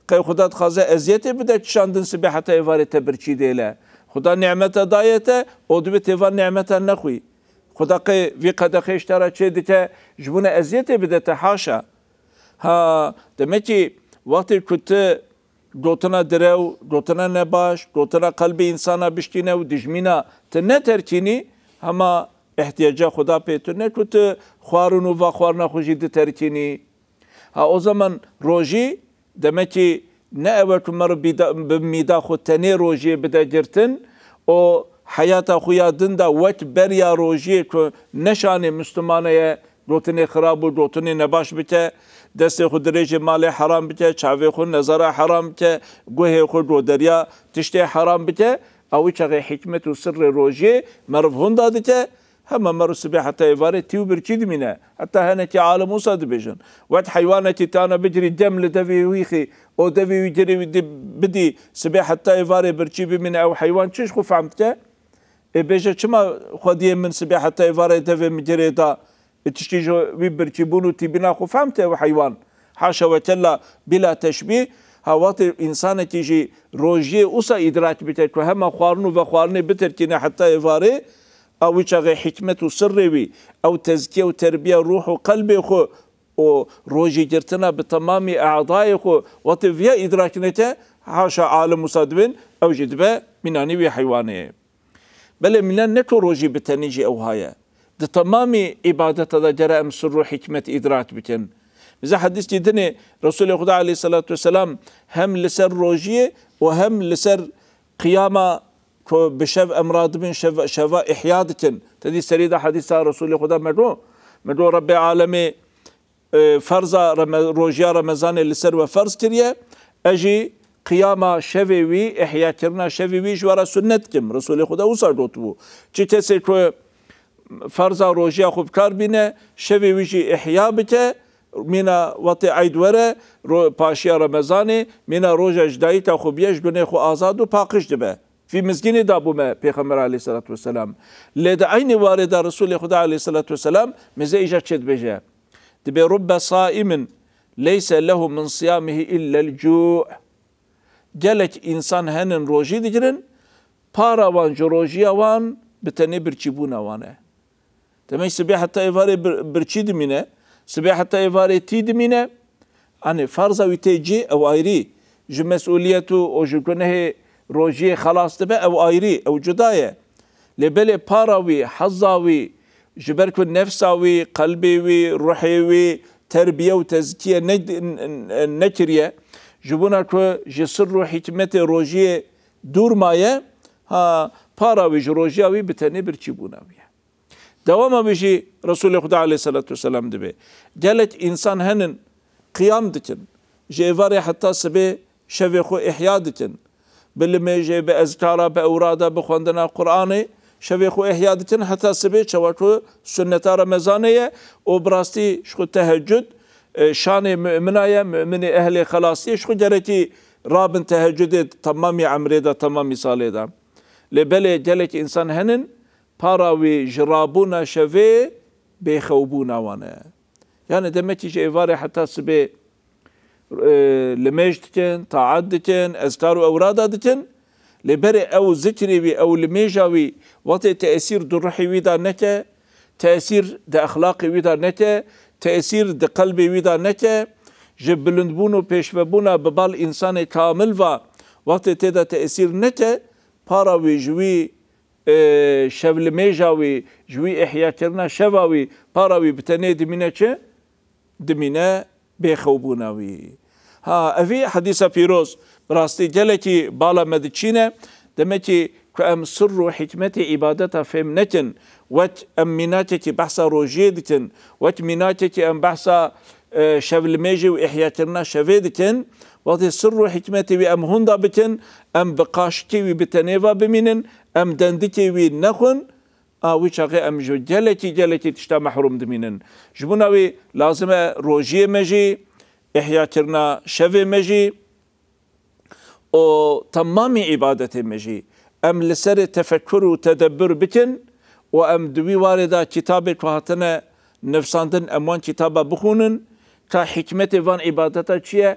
قی خدا دخوازه ازیت بده چشاندن سبی حتی ایواره تبرچی دیله خدا نعمت دایته او دوی تیوار نعمت نخوی خدا قی وی قد خیشتره چه دیته جبونه ازیت بده ته حاشا ها دمکی وقتی کت گوتنا درو گوتنا نباش گوتنا قلبی انسانا بشتینه و دجمینا تنه ترکینی هما احتیاجا خدا پیتونه کت خوارن و خوارنا خوشی ده ترکینی ها او زمان روژی دمکی نه اول کمر بمیدا خود تنه روژی بده گرتن او حیات خویا دندا وقت بریا روژی که نشانه مسلمانه گوتنی خراب و گوتنی نباش بته دست خود درج مال حرام بته چاوی خود نظر حرام بته گوه خود رو دریا تشتی حرام بته او چه حکمت و سر روژی مرف هندا دته همه مرو سبی حتی ایواره تیو برچید مینه حتی هنه که عالم موساد بیشن وقت حیوانه که تانا بجری دم لدوی ویخی او دوی ویجری بدی سبی حتی ایواره برچی بمینه او حیوان چش خو فهمته بیشه چما خودیه من سبی حتی ایواره دوی مجری دا تشتی جو وی برچی بونو تی بنا خو فهمته او حیوان حاشا و کلا بلا تشبیه ها وقت انسان تیجی روژی اوسا ادراک بیتر که همه خوارنو و خوارنه بیتر کنه حتی ایواره او چه حکمت و سر وی او تزکیه و تربیه روح و قلب خو و روژی گرتنا به تمام اعضای خو وقت ویا ادراک نته حاشا عالم مصادبین او جدبه منانی وی حیوانه بله منان نتو روژی بتنیجی او هایا ده تمام عبادت دا جرائم سر و حکمت ادراک بکن مثل حدیث دیدنه رسول خدا علیه الصلاة والسلام هم لسر روژیه و هم لسر قیامه که بشف امراض بن شفا احیادتن تدی سریده حدیث رسول خدا مدو رب عالمی فرض روژیا رمضان لسر و فرض کریه اجی قیاما شوی وی احیا کرنا شوی وی جوارا سنت کم رسول خدا اوسا گوت بو چی کسی که فرض روژیا خوب کار بینه شوی وی جی احیا بته مینا وقت عید وره پاشیا رمضانی مینا روژا جدایی تا خوبیش دونه خو آزاد و پاکش دبه في مسجين دابوما پیغمبر عليه الصلاة والسلام لدى عين وارد رسول خدا عليه الصلاة والسلام مزيجة شد بجا دبي رب صائم ليس له من صيامه إلا الجوع جلك إنسان هنن روجي دجرن پارا وان جروجيا وان بتني برچيبونا وانه تمام سبي حتى إفاري برچي دمينه سبي حتى إفاري تي دمينه أنا فرضا ويتيجي أو آيري جو مسؤوليته أو جو كنه روجي خلاص تبع او ايري او جدايه لبلي باراوي حظاوي جبركو نفساوي قلبيوي روحيوي تربيه وتزكيه نكريه جبونا كو جسر حكمه روجي دور مايه ها باراوي جروجياوي بتني برچيبوناوي دوما بيجي رسول خدا عليه الصلاه والسلام دبي جلت انسان هنن قيام دكن جيفاري حتى سبي شفيخو احياء دكن بالميجي بأذكارا بأورادا بخوندنا قرآني شويخو إحيادتن حتى سبيت شواكو سنة رمضانية وبراستي شكو تهجد شان مؤمنايا من أهل خلاصي شكو جريكي رابن تهجد تمامي عمريدا تمامي صاليدا لبالي جلك إنسان هنن باراوي جرابونا شوي بيخوبونا وانا يعني دمكي جيفاري حتى سبيت لميج دكن طاعات دكن أذكار وأوراد دكن لبري أو ذكري أو لميجاوي وقت تأثير درحي ويدا نتا تأثير دا أخلاقي ويدا نتا تأثير دا قلبي ويدا نتا جبلندبونو بيشفبونا ببال إنسان كامل وقت تدا تأثير نتا باراوي جوي شبل ميجاوي جوي إحيا كرنا شواوي باراوي بتني دمينة چه دمينة بيخوبوناوي ها أفي حديثة فيروز براستي جلكي بالا مدتشينة دمكي كأم سر حكمة عبادتها فهمنتن وات أم مناتك بحثا روجيدتن وات مناتك أم بحثا شبل ميجي وإحياتنا شفيدتن وات سر حكمة أم هندا بتن أم بقاشكي بتنيفا بمنن أم دندكي نخن ويشاقي أم جو جلكي تشتا محروم دمينن جبوناوي لازمة روجي مجي إحيا كرنا شفي مجي و تمامي عبادة مجي أم لسر تفكر وتدبر بكن وأم دوي واردة كتابك وهاتنا نفساندن أموان كتابة بخونن كحكمة فان عبادتا چيه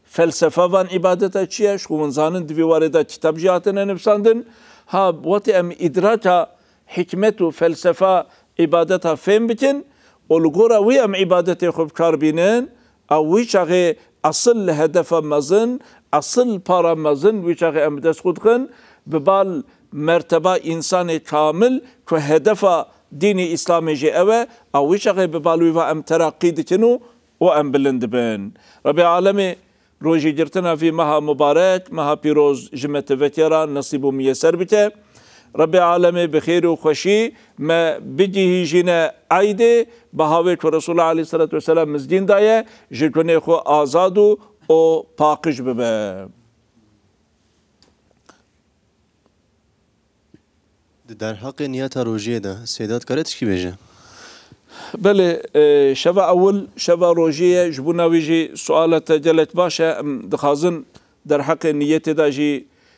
felsefe van ibadeta çiye şumunzanın divivareda kitap cihatına nefsandın ha vati em idraka hikmetu felsefe ibadeta fem bikin olgora vi em ibadeti khub karbinin avi çağı asıl hedefemizin asıl paramızın vi çağı em deskudkın bebal merteba insanı kamil ku hedefa dini İslamici eve avi çağı bebalu ve em terakki dikinu و ام بلند بن رب العالمين روجي جرتنا في مها مبارك مها بيروز جمت فتيرا نصيب ميسر بته رب العالمين بخير وخشي ما بجيه جنا عيدي بهاويك ورسول الله عليه الصلاة والسلام مزدين دايه جرتني خو آزادو او پاقش ببه در حق نیت روجیه ده سیدات کرد چی بیجه؟ بله شوا اول شوا روجیه جبونا ویجی سوالت جلت باشه دخازن در حق نیت داجی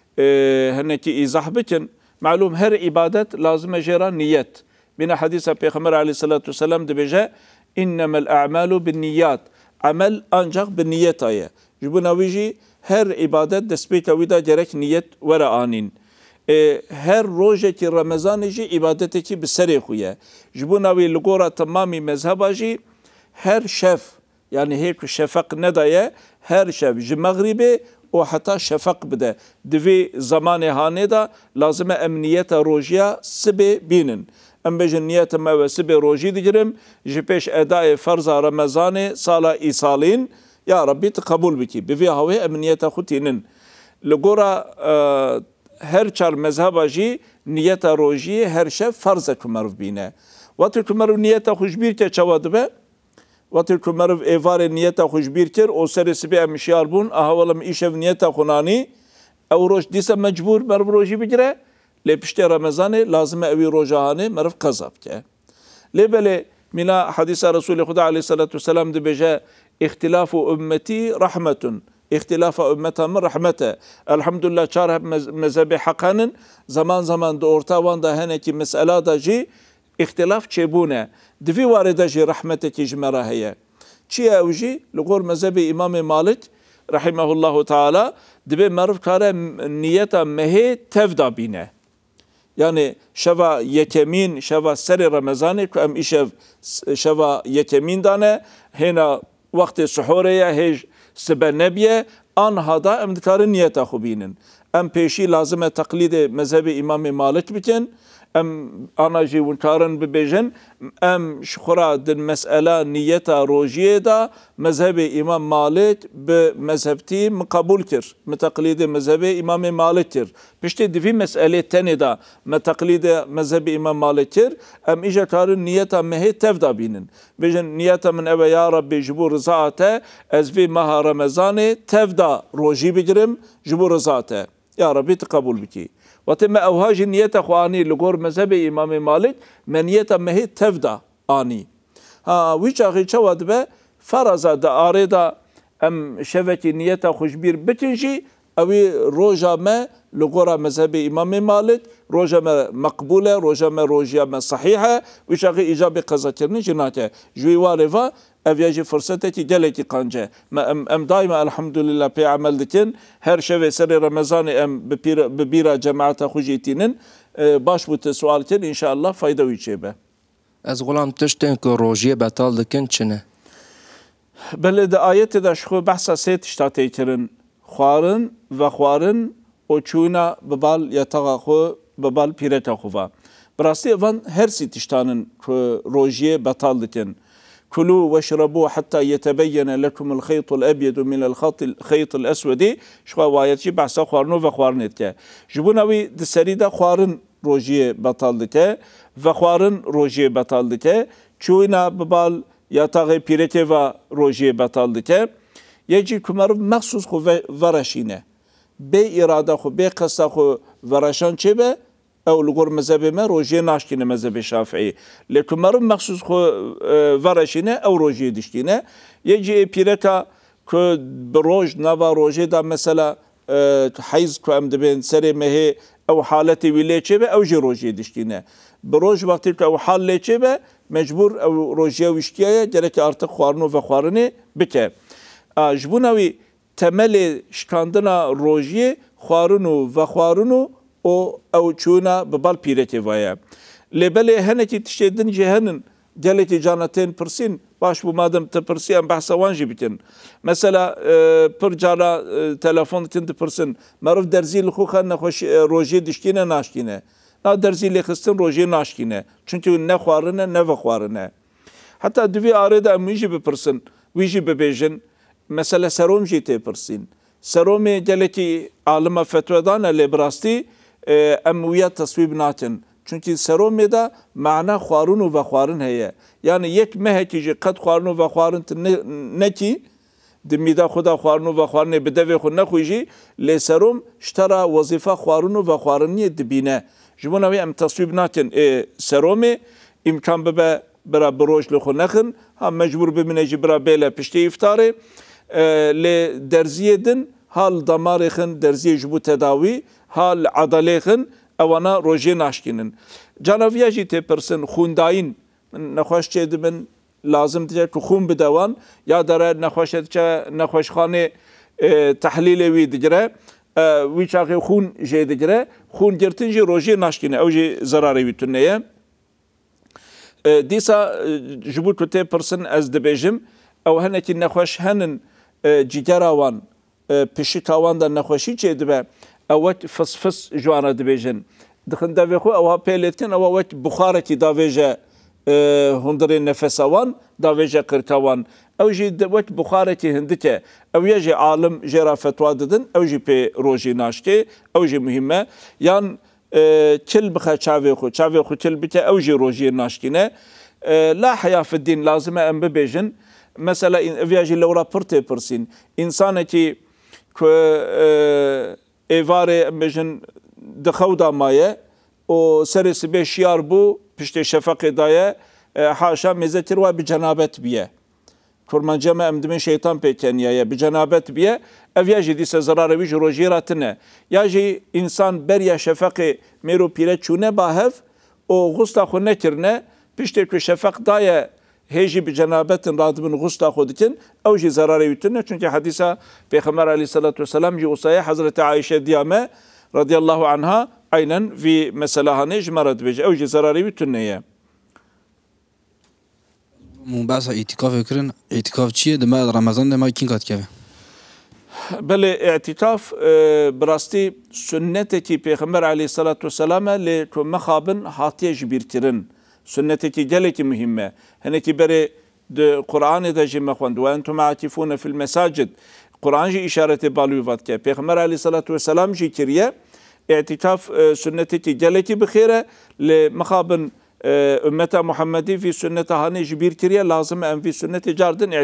هنکی ایزاح بکن معلوم هر عبادت لازم جرا نیت بنا حدیث پیغمبر علیه الصلاة والسلام دبیجه انما الاعمال بالنیات عمل ancak بالنیت آیه جبونا ویجی her ibadet despita vida gerek niyet vera anin her rojeki Ramazanıcı ibadeteki bir seri huye. Jibunavi lugora tamami mezhebaji her şef yani her şefak ne daye her şef ji mağribi o hatta şefak bide. Divi zamanı haneda lazıme emniyete rojiya sibe binin. Em bejin niyetime ve sibe roji digirim. Ji peş edai farza Ramazanı sala isalin ya Rabbi kabul biki. Bivi havi emniyete hutinin. Lugora her çar mezhebaji niyeta rojiye her şey farz kumarv bine. Vatır kumarv niyeta hujbir ke çavadı be. Vatır kumarv evare niyeta hujbir ker o serisi be emişyar bun. Ahavalam işev niyeta hunani. Ev roj dise mecbur merv roji bigire. Lepişte Ramazanı lazım evi rojahane merv kazap ke. Lebele mina hadisa Resulü Huda aleyhissalatu vesselam de beje ihtilafu ümmeti rahmetun. İhtilafa ümmetamın rahmete. Elhamdülillah çar hep mezhebi hakanın zaman zaman da orta vanda heneki mesela da ji ihtilaf çebune. Divi varida ji rahmeteki jmera heye. Çiye evji lugor mezhebi İmam Malik rahimahullahu teala dibe maruf kare niyeta mehe tevda bine. Yani şeva yekemin şeva seri Ramazanı ku em işev şeva yekemin dane hena vakti suhureye hej sebe nebiye anhada emdikarı niyeta khubinin. Em peşi lazım taklide mezhebi İmam Malik bikin. Em anaji vunkarın bibejin. Em şukhura din mesela niyeta rojiye da mezhebi İmam Malik be mezhebti mukabul kir. Metaklide mezhebi İmam Malik kir. Pişti divi mesele teni da metaklide mezhebi İmam Malik kir. Em ijakarın niyeta mehe tevda binin. Bejin niyeta min eve ya Rabbi jibu rızaate ezvi maha Ramazanı tevda roji bigirim jibu rızaate. Ya Rabbi tkabul biki. وتم أوهاج النية خواني لغور مذهب إمام مالك من نية مهي تفدا آني ها ويجاغي شواد به فرزا دا آريدا أم شفكي نية خوشبير بكنجي أوي روجا ما لغورا مذهب إمام مالك روجا ما مقبولة روجا ما روجا ما صحيحة ويجاغي إجابة قزاترني جناته جوي وارفا evyaji fırsateti geleki kanca. Em daima elhamdülillah pe amel dikin. Her şeve seri Ramazanı em bira cemaate hujitinin baş bu sualken inşallah fayda uyçebe. Ez gulam tişten ki rojiye betal dikin çine. Belede ayeti de şu bahsa set iştate kirin. Xwarın ve xwarın o çuna bebal yatağa xu bebal pireta xuva. Brasti evan her sitiştanın rojiye betal dikin. كلوا واشربوا حتى يتبين لكم الخيط الأبيض من الخيط الأسود شو وايتي بحث خوارنو و خوارنت که جبوناوی دسریده خوارن روجیه بطالده که و خوارن روجیه بطالده که چوینا ببال یاتاقی پیرکه و روجیه بطالده که یکی کمارو مخصوص خو ورشینه به اراده خو به قصه خو ورشان چه به او لغور مذهب ما روجيه ناشكينه مذهب الشافعي لكن مرم مخصوص خو ورشينه او روجيه دشكينه يجي بيرتا كو بروج نوا روجيه دا مثلا حيز كو ام دبين سري مهي او حالتي ويليچه او جي روجيه دشكينه بروج وقتی که او حال لیچه به مجبور او روجيه وشكيه جرك ارتق خوارنو و خوارنه بكه جبوناوي temeli şkandina rojiye xwarinu ve xwarinu o ew çûna bi bal pîrekê vaye. Lêbelê henekî tiştê din jî henin gelekî cana tên pirsîn baş bû madem te pirsîyan behsa wan jî bikin. Mesela pir cara telefon dikin dipirsin meriv derzî li xwe xe nexweş rojiyê dişkîne naşkîne. Na derzî lê xistin rojiyê naşkîne. Çünkü ne xwarine ne vexwarine. Heta divê arê de em wî jî bipirsin, wî jî bibêjin. Mesela serom jî tê pirsîn. Seromê gelekî alima fetwe dane lê bi rastî em wiya teswîb nakin. Çünkü seromê de mana xwarin û vexwarin heye. Yani yek mehekî jî qet xwarin û vexwarin tu nekî, di mîda xwe de xwarin û vexwarinê bi devê xwe nexwî jî, lê serom ji te re wezîfa xwarin û vexwariniyê dibîne. Ji bo navê em teswîb nakin seromê îmkan bibe bira bi roj li xwe nexin, ha mecbûr bimîne jî bira bêle piştî îftarê. Lê derziyê din hal damarê xin derziyê ji bo tedawî, hal adalê xin ewana rojiyê naşkînin. Cana viya jî tê pirsin xûndayîn nexweş çê dibin lazim dike ku xûn bide wan ya dere nexweşê diçe nexweşxanê tehlîlê wî digire wî çaxê xûn jê digire xûn girtin jî rojiyê naşkîne ew jî zerarê wî tune ye. Dîsa ji bo ku tê pirsin ez dibêjim ew henekî nexweş henin cîgera wan pişika wan de nexweşî çê dibe ew wek fis ji wan re dibêjin. Dixin devê xwe ew pêlê dikin ew wek buxarekî davêje hundirê nefesa wan davêje qirka wan. Ew jî wek buxarekî hindik e. Ew ye jî alim jê ra fetwa didin ew jî pê rojî naşkê ew jî muhîm e. Yan kil bixe çavê xwe kil bike ew jî rojiyê naşkîne. La heya fiddîn lazim e em bibêjin. Mesela ev ya jî lewra pir tê pirsîn. İnsanekî ku êvarê em bêjin di xewda maye û serê sibê şiyar bû piştê şefeqê daye haşa mêze kir wa bi cenabet biye. Kurmancê me em dimin şeytan pê keniye bi cenabet biye ev ya jî dîse zerarê wî ji rojiyê re tune. Ya jî însan beriya şefeqê mêro pîre çûne bahev û gusla xwe nekirine piştê ku şefeq daye hêjî bi cenabetin radibin gusla xwe dikin ew jî zerarê wî tune. Çünkü hadîsa Pêxember aleyhissalatu vesselam jî wsaye Hazreti Ayşe diyame radiyallahu anha aynen vî meselahanê ji me re dibêje ew jî zerarê wî tune ye. Bahsa îtikafê kirin, îtikaf çi ye? Di me Ramezan de me kîn kat keve? Belê îtikaf bi rastî sünnetekî Pêxember aleyhissalatu vesselam e lê ku mexabin hatiye ji bîrkirin. Sünnetekî gelekî muhîm e. Hinekî berê di Qur'anê de jî me xwend ve entum akifûne fil mesacid. Qur'an jî îşaretê balû vat ke. Pêxember aleyhissalatu vesselam jî kiriye. İtikaf sünnetekî gelekî bixêr e lê mexabin ümmeta Muhammedî vî sünneta hanê ji bîr kiriye lazim em vî sünnetê car din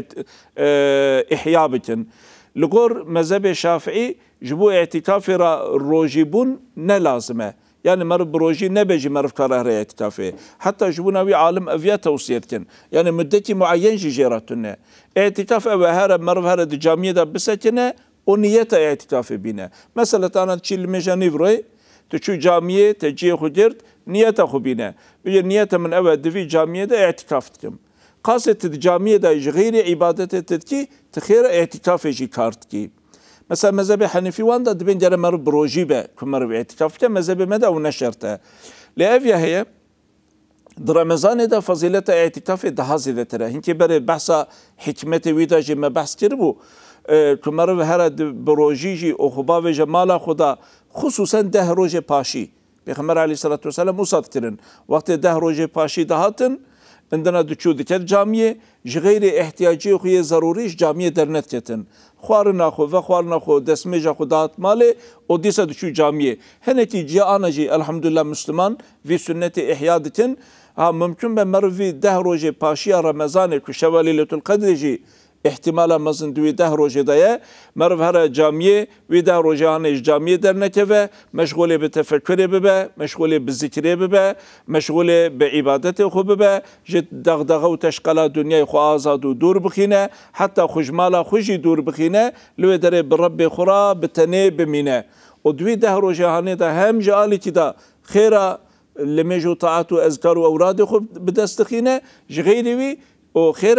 ihya bikin. Li gor mezhebê Şafîî ji bo îtikafê re rojîbûn ne lazim e. Yani meriv bi rojî nebêjî meriv kare here îtikafê. Heta ji bo navî alim ev ya tewsiye dikin. Yani müddetî muayyen jî jê re tune. İtikaf ew here meriv here di camiyê de bisekine o niyeta îtikafê bîne. Mesela tana çî li mêja nîvroyê tu çû camiyê te ciyê xwe girt niyeta xwe bîne. Bîyê niyeta min ew e divî camiyê de îtikaf dikim. Qasê tu di camiyê de ji xêrê îbadetê tu dikî tu xêra îtikafê jî kar dikî. Mesela mezhebê Henefî wan da dibên gere meriv bi rojî be ku meriv îtikaf dike mezhebê me de ew ne şert e. Lê ev ya heye di Ramezanê de fazîleta îtikafê daha zêdetir e. Hinkê berê behsa hikmetê wî de jî me behs kiribû. Ku meriv here bi rojî jî û xwe bavêje mala xwe da xusûsen 10 rojê paşî. Pêxember aleyhissalatu vesselam wisa dikirin. Wextê 10 rojê paşî dihatin indina diçû diker camiyê ji xêrê ihtiyaciyê xwe yê zerûrî ji camiyê dernediketin. Xwarina xwe vexwarina xwe destmêja xwe dihat malê û dîsa diçû camiyê. Hinekî ciyana jî elhamdülillah Müslüman vî sünnetê ihya dikin. Ha mümkün be meriv vî 10 rojê paşiya Ramezanê ku şeva Leyletul Qedrê jî ihtimala mezin duî 10 rojê de ye meriv here camiyê wî 10 rojê hanê ji camiyê dernekeve meşgûlê bi tefekkürê bibe meşgûlê bi zikrê bibe meşgûlê bi îbadetê xwe bibe ji dexdexe û teşqela dunyayê xwe azad û dûr bixîne heta xujmala xwe jî dûr bixîne li wê derê bi Rebbê xwe ra bi tenê bimîne û duî 10 rojê hanê de hem ji alîkî de xêra li mêj û taat û ezkar û ewradê xwe bi dest dixîne ji xêrê wî û xêra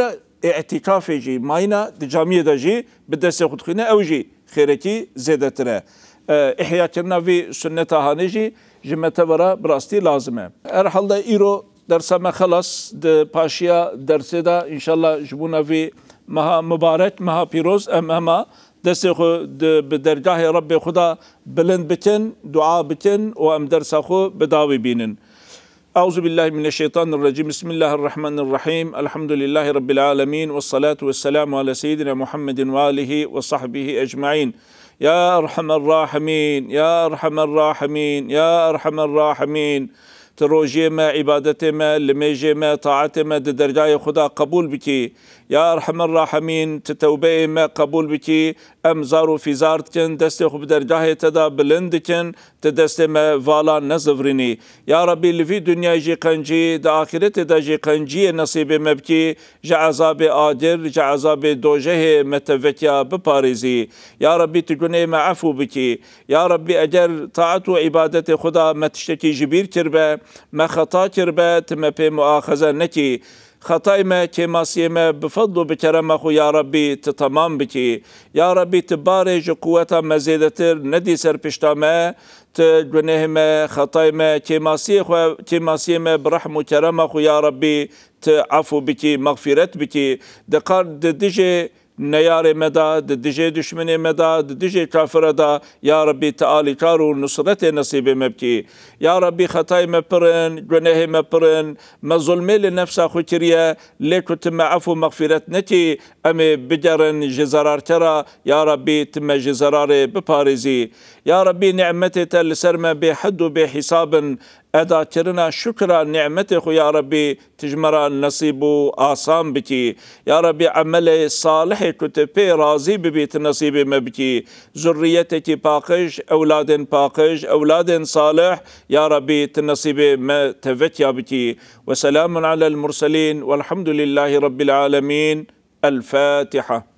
اعتكاف جي ماينا دي جامية دا جي بدست خود خينا أو جي خيركي زيادة ترى إحياء كرنا في سنة هانجي جمعة ورا براستي لازمة أرحل دا إيرو درسا ما خلص د باشيا درسي دا إن شاء الله جبونا في مها مبارك مها بيروز أماما دست بدرجاه رب خدا بلند بكن دعاء بكن وأم درسا خو بداوي بينن أعوذ بالله من الشيطان الرجيم بسم الله الرحمن الرحيم الحمد لله رب العالمين والصلاة والسلام على سيدنا محمد وآله وصحبه أجمعين يا أرحم الراحمين يا أرحم الراحمين يا أرحم الراحمين تروجي ما عبادتي ما لميجي ما طاعتي ما درجاي خدا قبول بكي يا أرحم الراحمين تتوبئي ما قبول بكي أم زارو في زارتكن دستي خب درجاي تدا بلندكن تدستي ما فالا نزفريني يا ربي اللي في دنيا جي قنجي دا آخرت دا جي قنجي نصيب مبكي جا عذاب آدر جا عذاب دوجه متفتيا بباريزي يا ربي تقني ما عفو بكي يا ربي أجر طاعت وعبادتي خدا ما تشتكي جبير كربه ما خطا كربه تما بي مؤاخذة نكي خطاي ما كماسي ما بفضل بكرم خو يا ربي تتمام بكي يا ربي تبارج قوتا مزيدتر ندي سر بشتاما تجنه ما خطاي ما كماسي ما برحم وكرم خو يا ربي تعفو بكي مغفرت بكي دقار دجي نيار مدا دجي دشمن مدا دجي كافر دا يا ربي تعالي كارو نصرت نصيب مبكي يا ربي خطاي مبرن جنه مبرن ما ظلمي لنفسا خكريا ليكو تم عفو مغفرت نتي امي بجرن جزرار ترى يا ربي تم جزرار بباريزي يا ربي نعمتي تلسرما بحد وبحساب أدا كرنا شكرا نعمتك يا ربي تجمر النصيب آسام بكي يا ربي عمل صالح كتبي راضي ببيت النصيب مبكي ذريتك باقج أولاد باقج أولاد صالح يا ربي تنصيب ما تفتيا بكي وسلام على المرسلين والحمد لله رب العالمين الفاتحة.